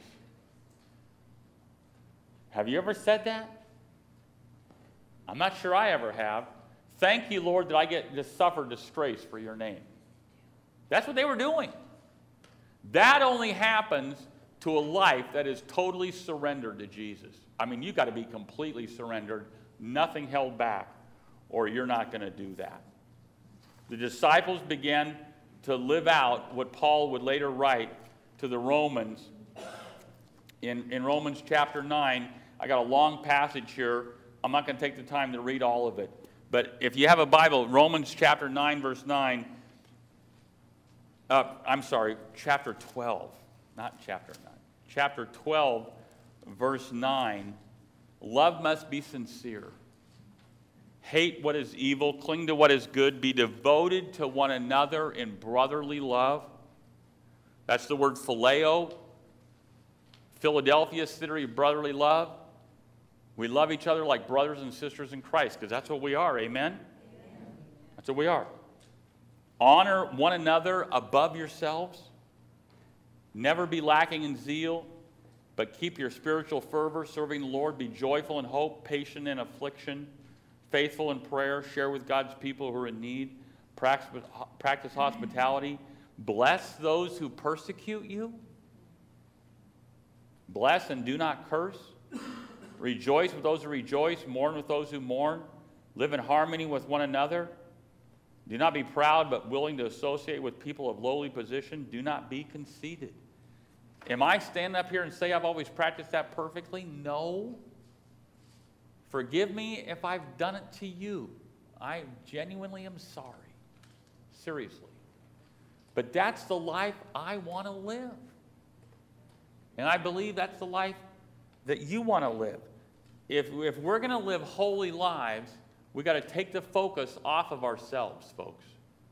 Have you ever said that? I'm not sure I ever have. Thank you, Lord, that I get to suffer disgrace for your name. That's what they were doing. That only happens to a life that is totally surrendered to Jesus. I mean, you've got to be completely surrendered, nothing held back, or you're not going to do that. The disciples began to live out what Paul would later write to the Romans. In Romans chapter 9, I got a long passage here. I'm not going to take the time to read all of it. But if you have a Bible, Romans chapter 9, verse 9. Chapter 12, not chapter 9. Chapter 12, verse 9. Love must be sincere. Hate what is evil, cling to what is good, be devoted to one another in brotherly love. That's the word phileo. Philadelphia, city of brotherly love. We love each other like brothers and sisters in Christ, because that's what we are, amen? That's what we are. Honor one another above yourselves. Never be lacking in zeal, but keep your spiritual fervor, serving the Lord. Be joyful in hope, patient in affliction, faithful in prayer. Share with God's people who are in need. Practice hospitality. Bless those who persecute you. Bless and do not curse. Rejoice with those who rejoice. Mourn with those who mourn. Live in harmony with one another. Do not be proud, but willing to associate with people of lowly position. Do not be conceited. Am I standing up here and say I've always practiced that perfectly? No. Forgive me if I've done it to you. I genuinely am sorry. Seriously. But that's the life I want to live. And I believe that's the life that you want to live. if we're going to live holy lives, we got to take the focus off of ourselves, folks.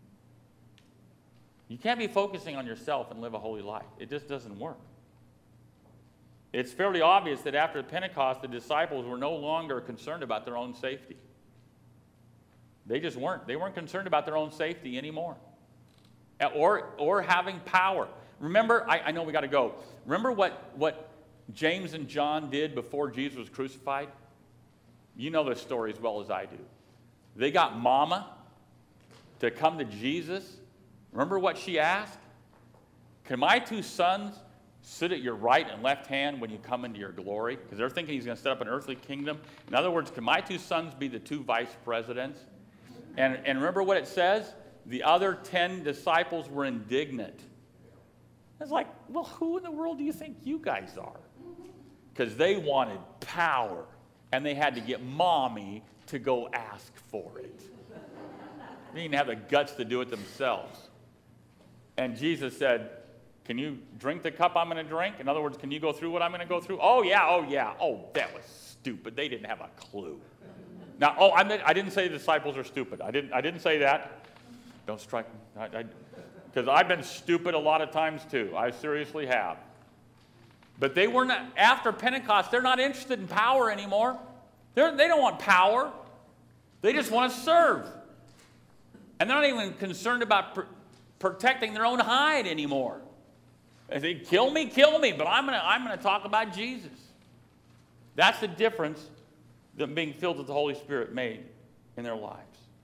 You can't be focusing on yourself and live a holy life. It just doesn't work. It's fairly obvious that after Pentecost, the disciples were no longer concerned about their own safety. They just weren't. They weren't concerned about their own safety anymore. Or having power. Remember, I know we got to go. Remember what James and John did before Jesus was crucified? You know this story as well as I do. They got Mama to come to Jesus. Remember what she asked? Can my 2 sons sit at your right and left hand when you come into your glory? Because they're thinking he's going to set up an earthly kingdom. In other words, can my 2 sons be the 2 vice presidents? And remember what it says? The other 10 disciples were indignant. It's like, well, who in the world do you think you guys are? Because they wanted power, and they had to get Mommy to go ask for it. They didn't have the guts to do it themselves. And Jesus said, can you drink the cup I'm going to drink? In other words, can you go through what I'm going to go through? Oh, yeah. Oh, that was stupid. They didn't have a clue. Now, I didn't say the disciples are stupid. I didn't say that. Don't strike me. Because I've been stupid a lot of times too. I seriously have. But they were not, after Pentecost, they're not interested in power anymore. They don't want power. They just want to serve. And they're not even concerned about protecting their own hide anymore. They say, kill me, but I'm gonna talk about Jesus. That's the difference that being filled with the Holy Spirit made in their lives.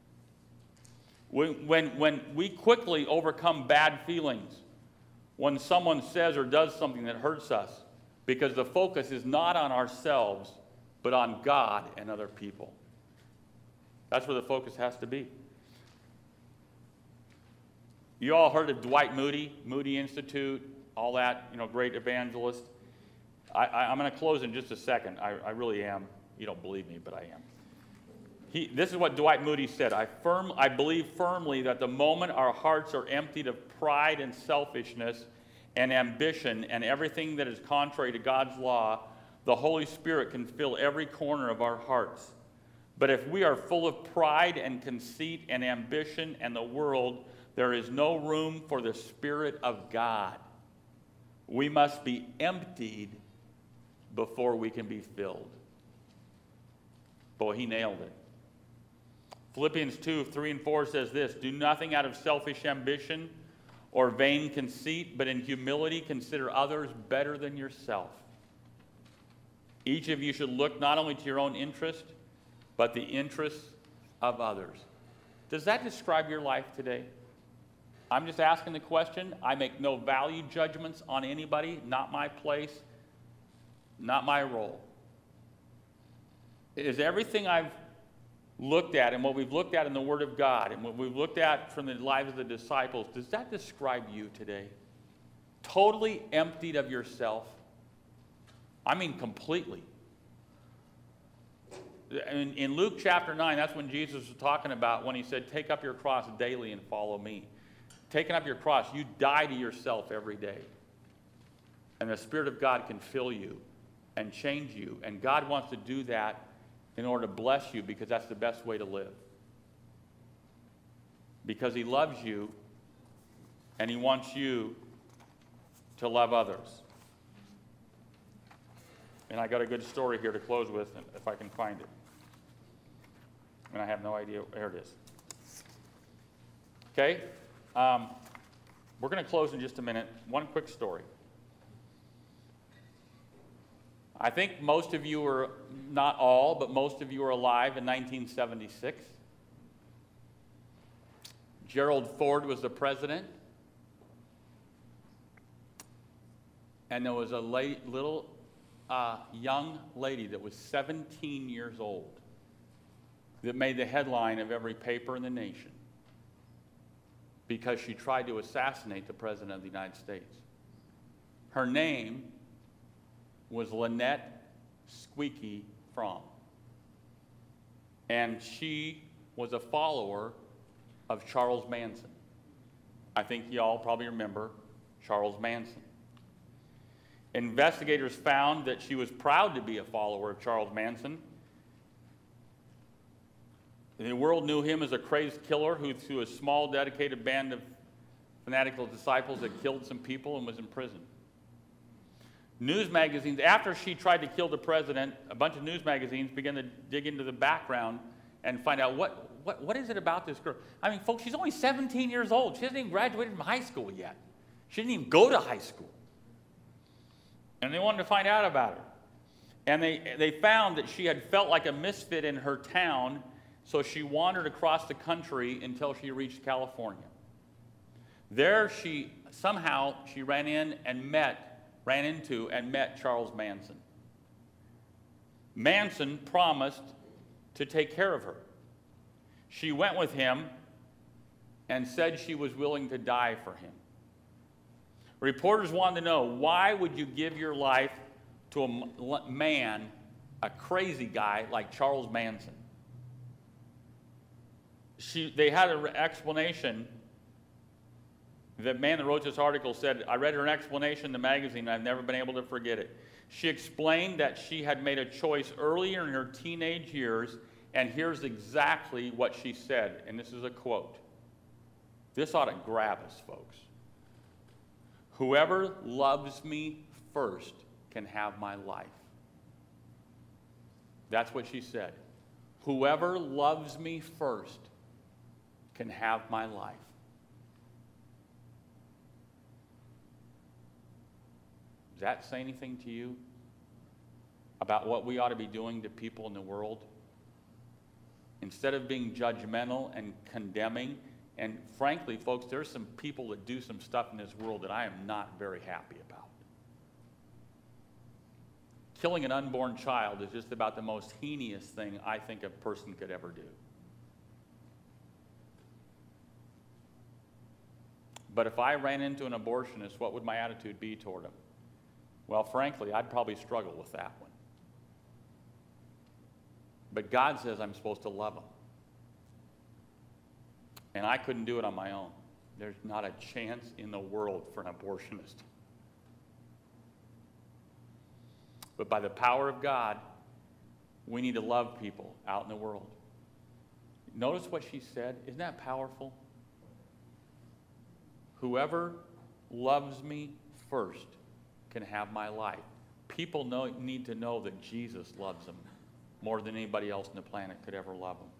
When we quickly overcome bad feelings, when someone says or does something that hurts us, because the focus is not on ourselves, but on God and other people. That's where the focus has to be. You all heard of Dwight Moody, Moody Institute, all that, great evangelist. I'm going to close in just a second. I really am. You don't believe me, but I am. This is what Dwight Moody said. I believe firmly that the moment our hearts are emptied of pride and selfishness and ambition and everything that is contrary to God's law, the Holy Spirit can fill every corner of our hearts. But if we are full of pride and conceit and ambition and the world, there is no room for the Spirit of God. We must be emptied before we can be filled. Boy, he nailed it. Philippians 2:3-4 says this, do nothing out of selfish ambition or vain conceit, but in humility consider others better than yourself. Each of you should look not only to your own interest, but the interests of others. Does that describe your life today? I'm just asking the question. I make no value judgments on anybody, not my place, not my role. Is everything I've looked at and what we've looked at in the Word of God and what we've looked at from the lives of the disciples, does that describe you today? Totally emptied of yourself? I mean completely. In Luke chapter 9, that's when Jesus was talking about when he said, take up your cross daily and follow me. Taking up your cross, you die to yourself every day. And the Spirit of God can fill you and change you. And God wants to do that in order to bless you because that's the best way to live. Because he loves you and he wants you to love others. And I got a good story here to close with, if I can find it. And I have no idea. There it is. Okay? We're going to close in just a minute. One quick story. I think most of you are, not all, but most of you are alive in 1976. Gerald Ford was the president. And there was a little young lady that was 17 years old that made the headline of every paper in the nation because she tried to assassinate the President of the United States. Her name was Lynette Squeaky Fromm. And she was a follower of Charles Manson. I think y'all probably remember Charles Manson. Investigators found that she was proud to be a follower of Charles Manson. The world knew him as a crazed killer who, through a small, dedicated band of fanatical disciples, had killed some people and was in prison. News magazines, after she tried to kill the president, a bunch of news magazines began to dig into the background and find out what is it about this girl. I mean, folks, she's only 17 years old. She hasn't even graduated from high school yet. She didn't even go to high school. And they wanted to find out about her. And they found that she had felt like a misfit in her town, so she wandered across the country until she reached California. There she ran into and met Charles Manson. Manson promised to take care of her. She went with him and said she was willing to die for him. Reporters wanted to know, why would you give your life to a man, a crazy guy like Charles Manson? They had an explanation. The man that wrote this article said, I read her explanation in the magazine, and I've never been able to forget it. She explained that she had made a choice earlier in her teenage years, and here's exactly what she said, and this is a quote. This ought to grab us, folks. Whoever loves me first can have my life. That's what she said. Whoever loves me first can have my life. Does that say anything to you about what we ought to be doing to people in the world? Instead of being judgmental and condemning, and frankly, folks, there's some people that do some stuff in this world that I am not very happy about. Killing an unborn child is just about the most heinous thing I think a person could ever do. But if I ran into an abortionist, what would my attitude be toward him? Well, frankly, I'd probably struggle with that one. But God says I'm supposed to love him. And I couldn't do it on my own. There's not a chance in the world for an abortionist. But by the power of God, we need to love people out in the world. Notice what she said. Isn't that powerful? Whoever loves me first can have my life. People need to know that Jesus loves them more than anybody else on the planet could ever love them.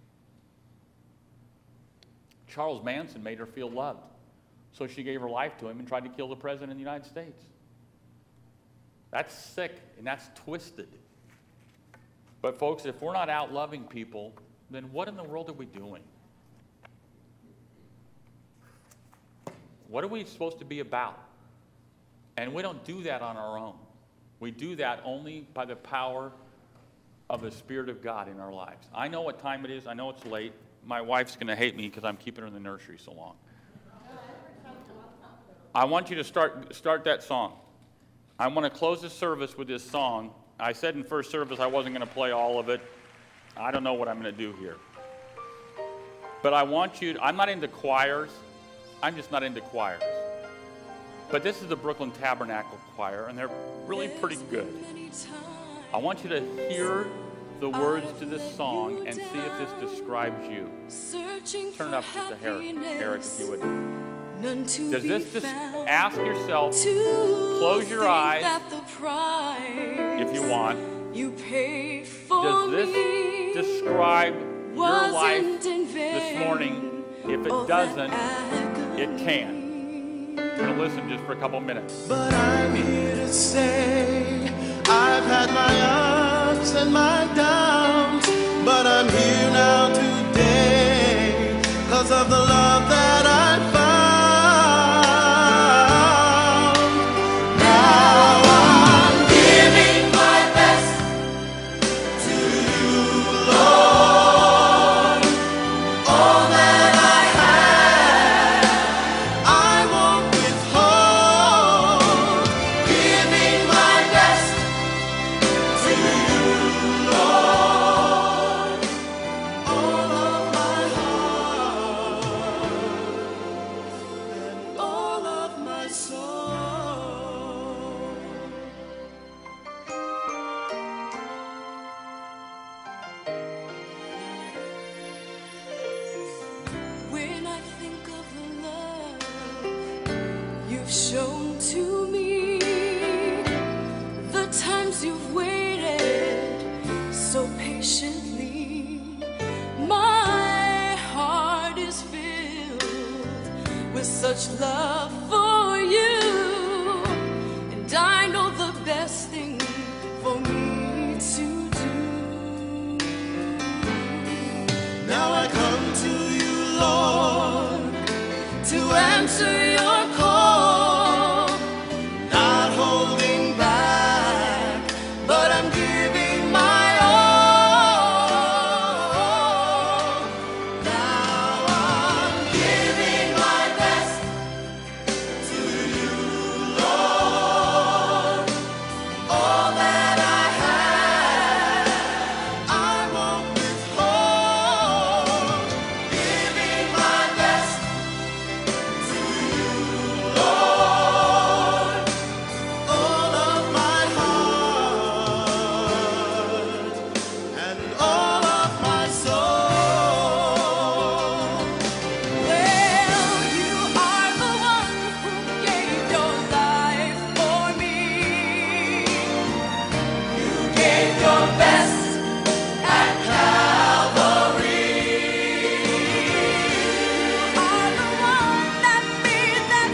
Charles Manson made her feel loved, so she gave her life to him and tried to kill the president of the United States. That's sick and that's twisted. But folks, if we're not out loving people, then what in the world are we doing? What are we supposed to be about? And we don't do that on our own. We do that only by the power of the Spirit of God in our lives. I know what time it is. I know it's late. My wife's going to hate me because I'm keeping her in the nursery so long. I want you to start that song. I want to close the service with this song. I said in first service I wasn't going to play all of it. I don't know what I'm going to do here. But I want you to, I'm not into choirs. I'm just not into choirs. But this is the Brooklyn Tabernacle Choir, and they're really pretty good. I want you to hear the words to this song and see if this describes you. Turn it up just a hair, Eric, if you would. Does this just ask yourself, close your eyes if you want. Does this describe your life this morning? If it doesn't, it can. I'm going to listen just for a couple minutes. But I'm here to say I've had my ups and my downs, but I'm here now today because of the love that I found. Now I'm giving my best to you, Lord. All that I have, I won't withhold. Giving my best to you, Lord. All of my heart. you've shown to me, the times you've waited so patiently. My heart is filled with such love for you, and I know the best thing for me to do. Now I come to you, Lord, To answer your call, not holding back, but I'm giving my all. now I'm Giving my best to you, Lord. all that I have. I won't withhold, Giving my best to you, Lord, all of my heart and all of my soul. Well, you are the one who gave your life for me. You gave your best at Calvary. You are the one that made that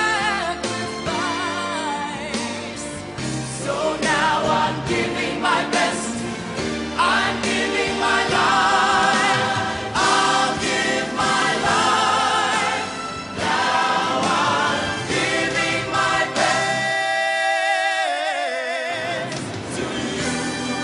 sacrifice. So now I'm giving my best. I'm giving my life. I'll give my life. Now I'm giving my best to you,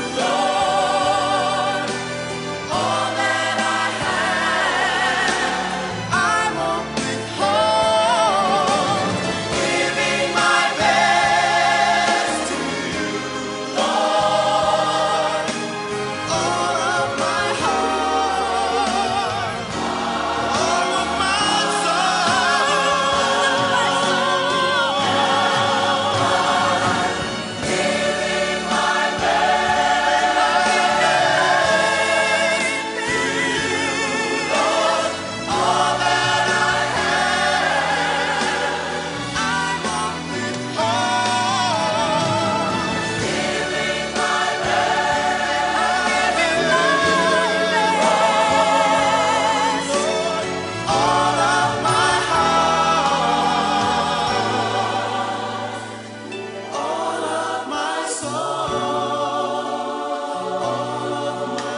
Lord. All that I have, I won't withhold. Giving my best to you, Lord. All of my heart, all of my Giving my best, all that I have, I won't withhold. Giving my best, all of my heart, all of my soul, all of my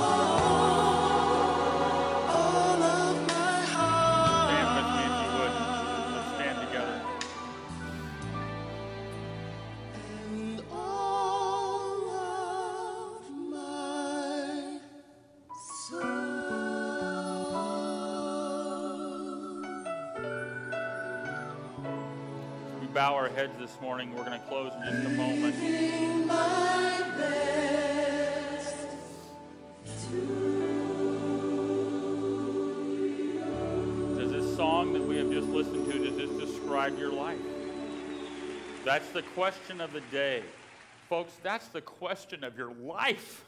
soul, all of my Stand with me if you heart. would. Let's stand together. And all of my soul. We bow our heads this morning. We're going to close in just a moment. giving my best to Does this song that we have just listened to, does this describe your life? That's the question of the day. Folks, that's the question of your life.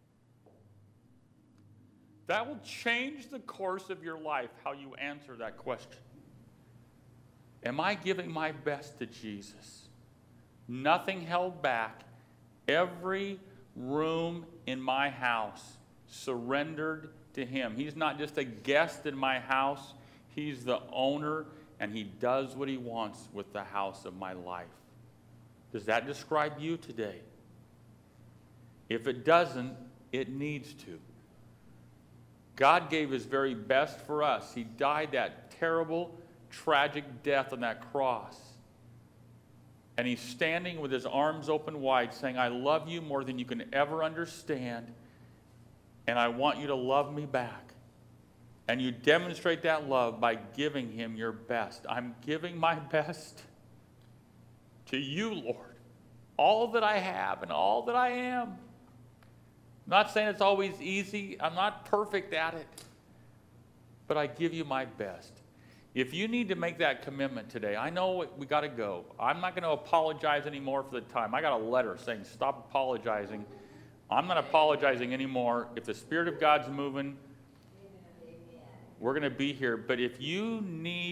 That will change the course of your life, how you answer that question. Am I giving my best to Jesus? Nothing held back. Every room in my house surrendered to Him. He's not just a guest in my house. He's the owner, and He does what He wants with the house of my life. Does that describe you today? If it doesn't, it needs to. God gave His very best for us. He died that terrible, tragic death on that cross. And He's standing with His arms open wide saying, I love you more than you can ever understand, and I want you to love me back. And you demonstrate that love by giving Him your best. I'm giving my best to you, Lord. All that I have and all that I am. I'm not saying it's always easy. I'm not perfect at it. But I give you my best. If you need to make that commitment today, I know we got to go. I'm not going to apologize anymore for the time. I got a letter saying stop apologizing. I'm not apologizing anymore. If the Spirit of God's moving, we're going to be here. But if you need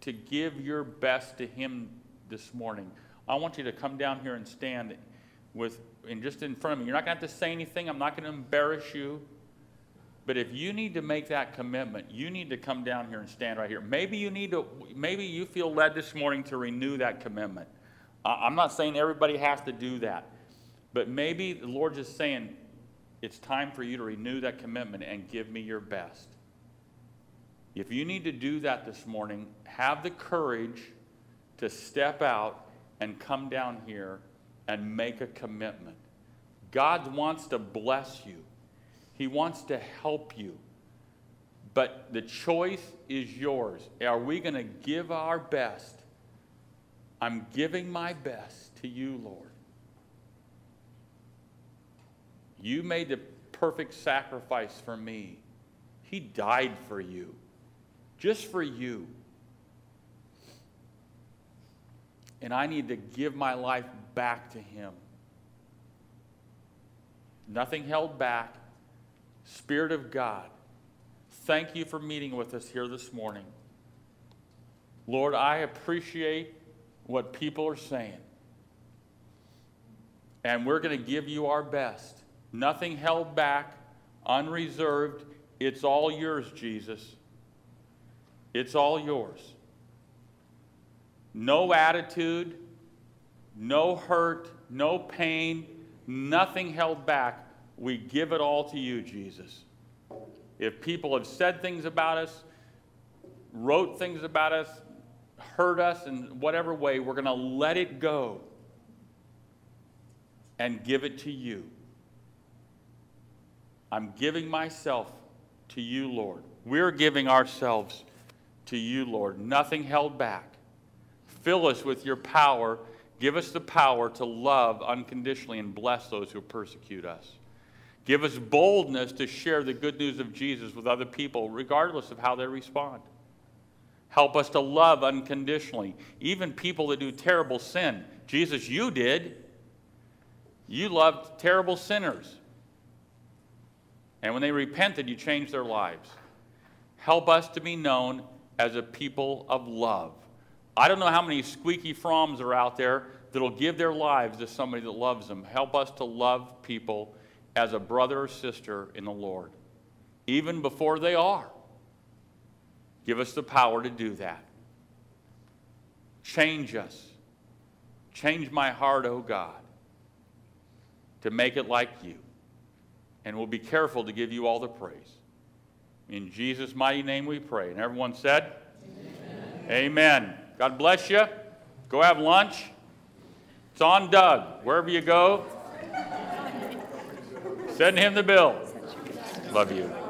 to give your best to him this morning, I want you to come down here and stand and just in front of me. You're not going to have to say anything. I'm not going to embarrass you. But if you need to make that commitment, you need to come down here and stand right here. Maybe you feel led this morning to renew that commitment. I'm not saying everybody has to do that. But maybe the Lord's just saying, it's time for you to renew that commitment and give me your best. If you need to do that this morning, have the courage to step out and come down here and make a commitment. God wants to bless you. He wants to help you. But the choice is yours. Are we going to give our best? I'm giving my best to you, Lord. You made the perfect sacrifice for me. He died for you. Just for you. And I need to give my life back to him. Nothing held back. Spirit of God, thank you for meeting with us here this morning. Lord, I appreciate what people are saying. And we're going to give you our best. Nothing held back, unreserved. It's all yours, Jesus. It's all yours. No attitude, no hurt, no pain, nothing held back. We give it all to you, Jesus. If people have said things about us, wrote things about us, hurt us in whatever way, we're going to let it go and give it to you. I'm giving myself to you, Lord. We're giving ourselves to you, Lord. Nothing held back. Fill us with your power. Give us the power to love unconditionally and bless those who persecute us. Give us boldness to share the good news of Jesus with other people, regardless of how they respond. Help us to love unconditionally, even people that do terrible sin. Jesus, you did. You loved terrible sinners. And when they repented, you changed their lives. Help us to be known as a people of love. I don't know how many squeaky froms are out there that will give their lives to somebody that loves them. Help us to love people as a brother or sister in the Lord, even before they are. Give us the power to do that. Change us. Change my heart, oh God, to make it like you. And we'll be careful to give you all the praise. In Jesus' mighty name we pray. And everyone said, Amen. Amen. God bless you. Go have lunch. It's on Doug. Wherever you go, send him the bill. Love you.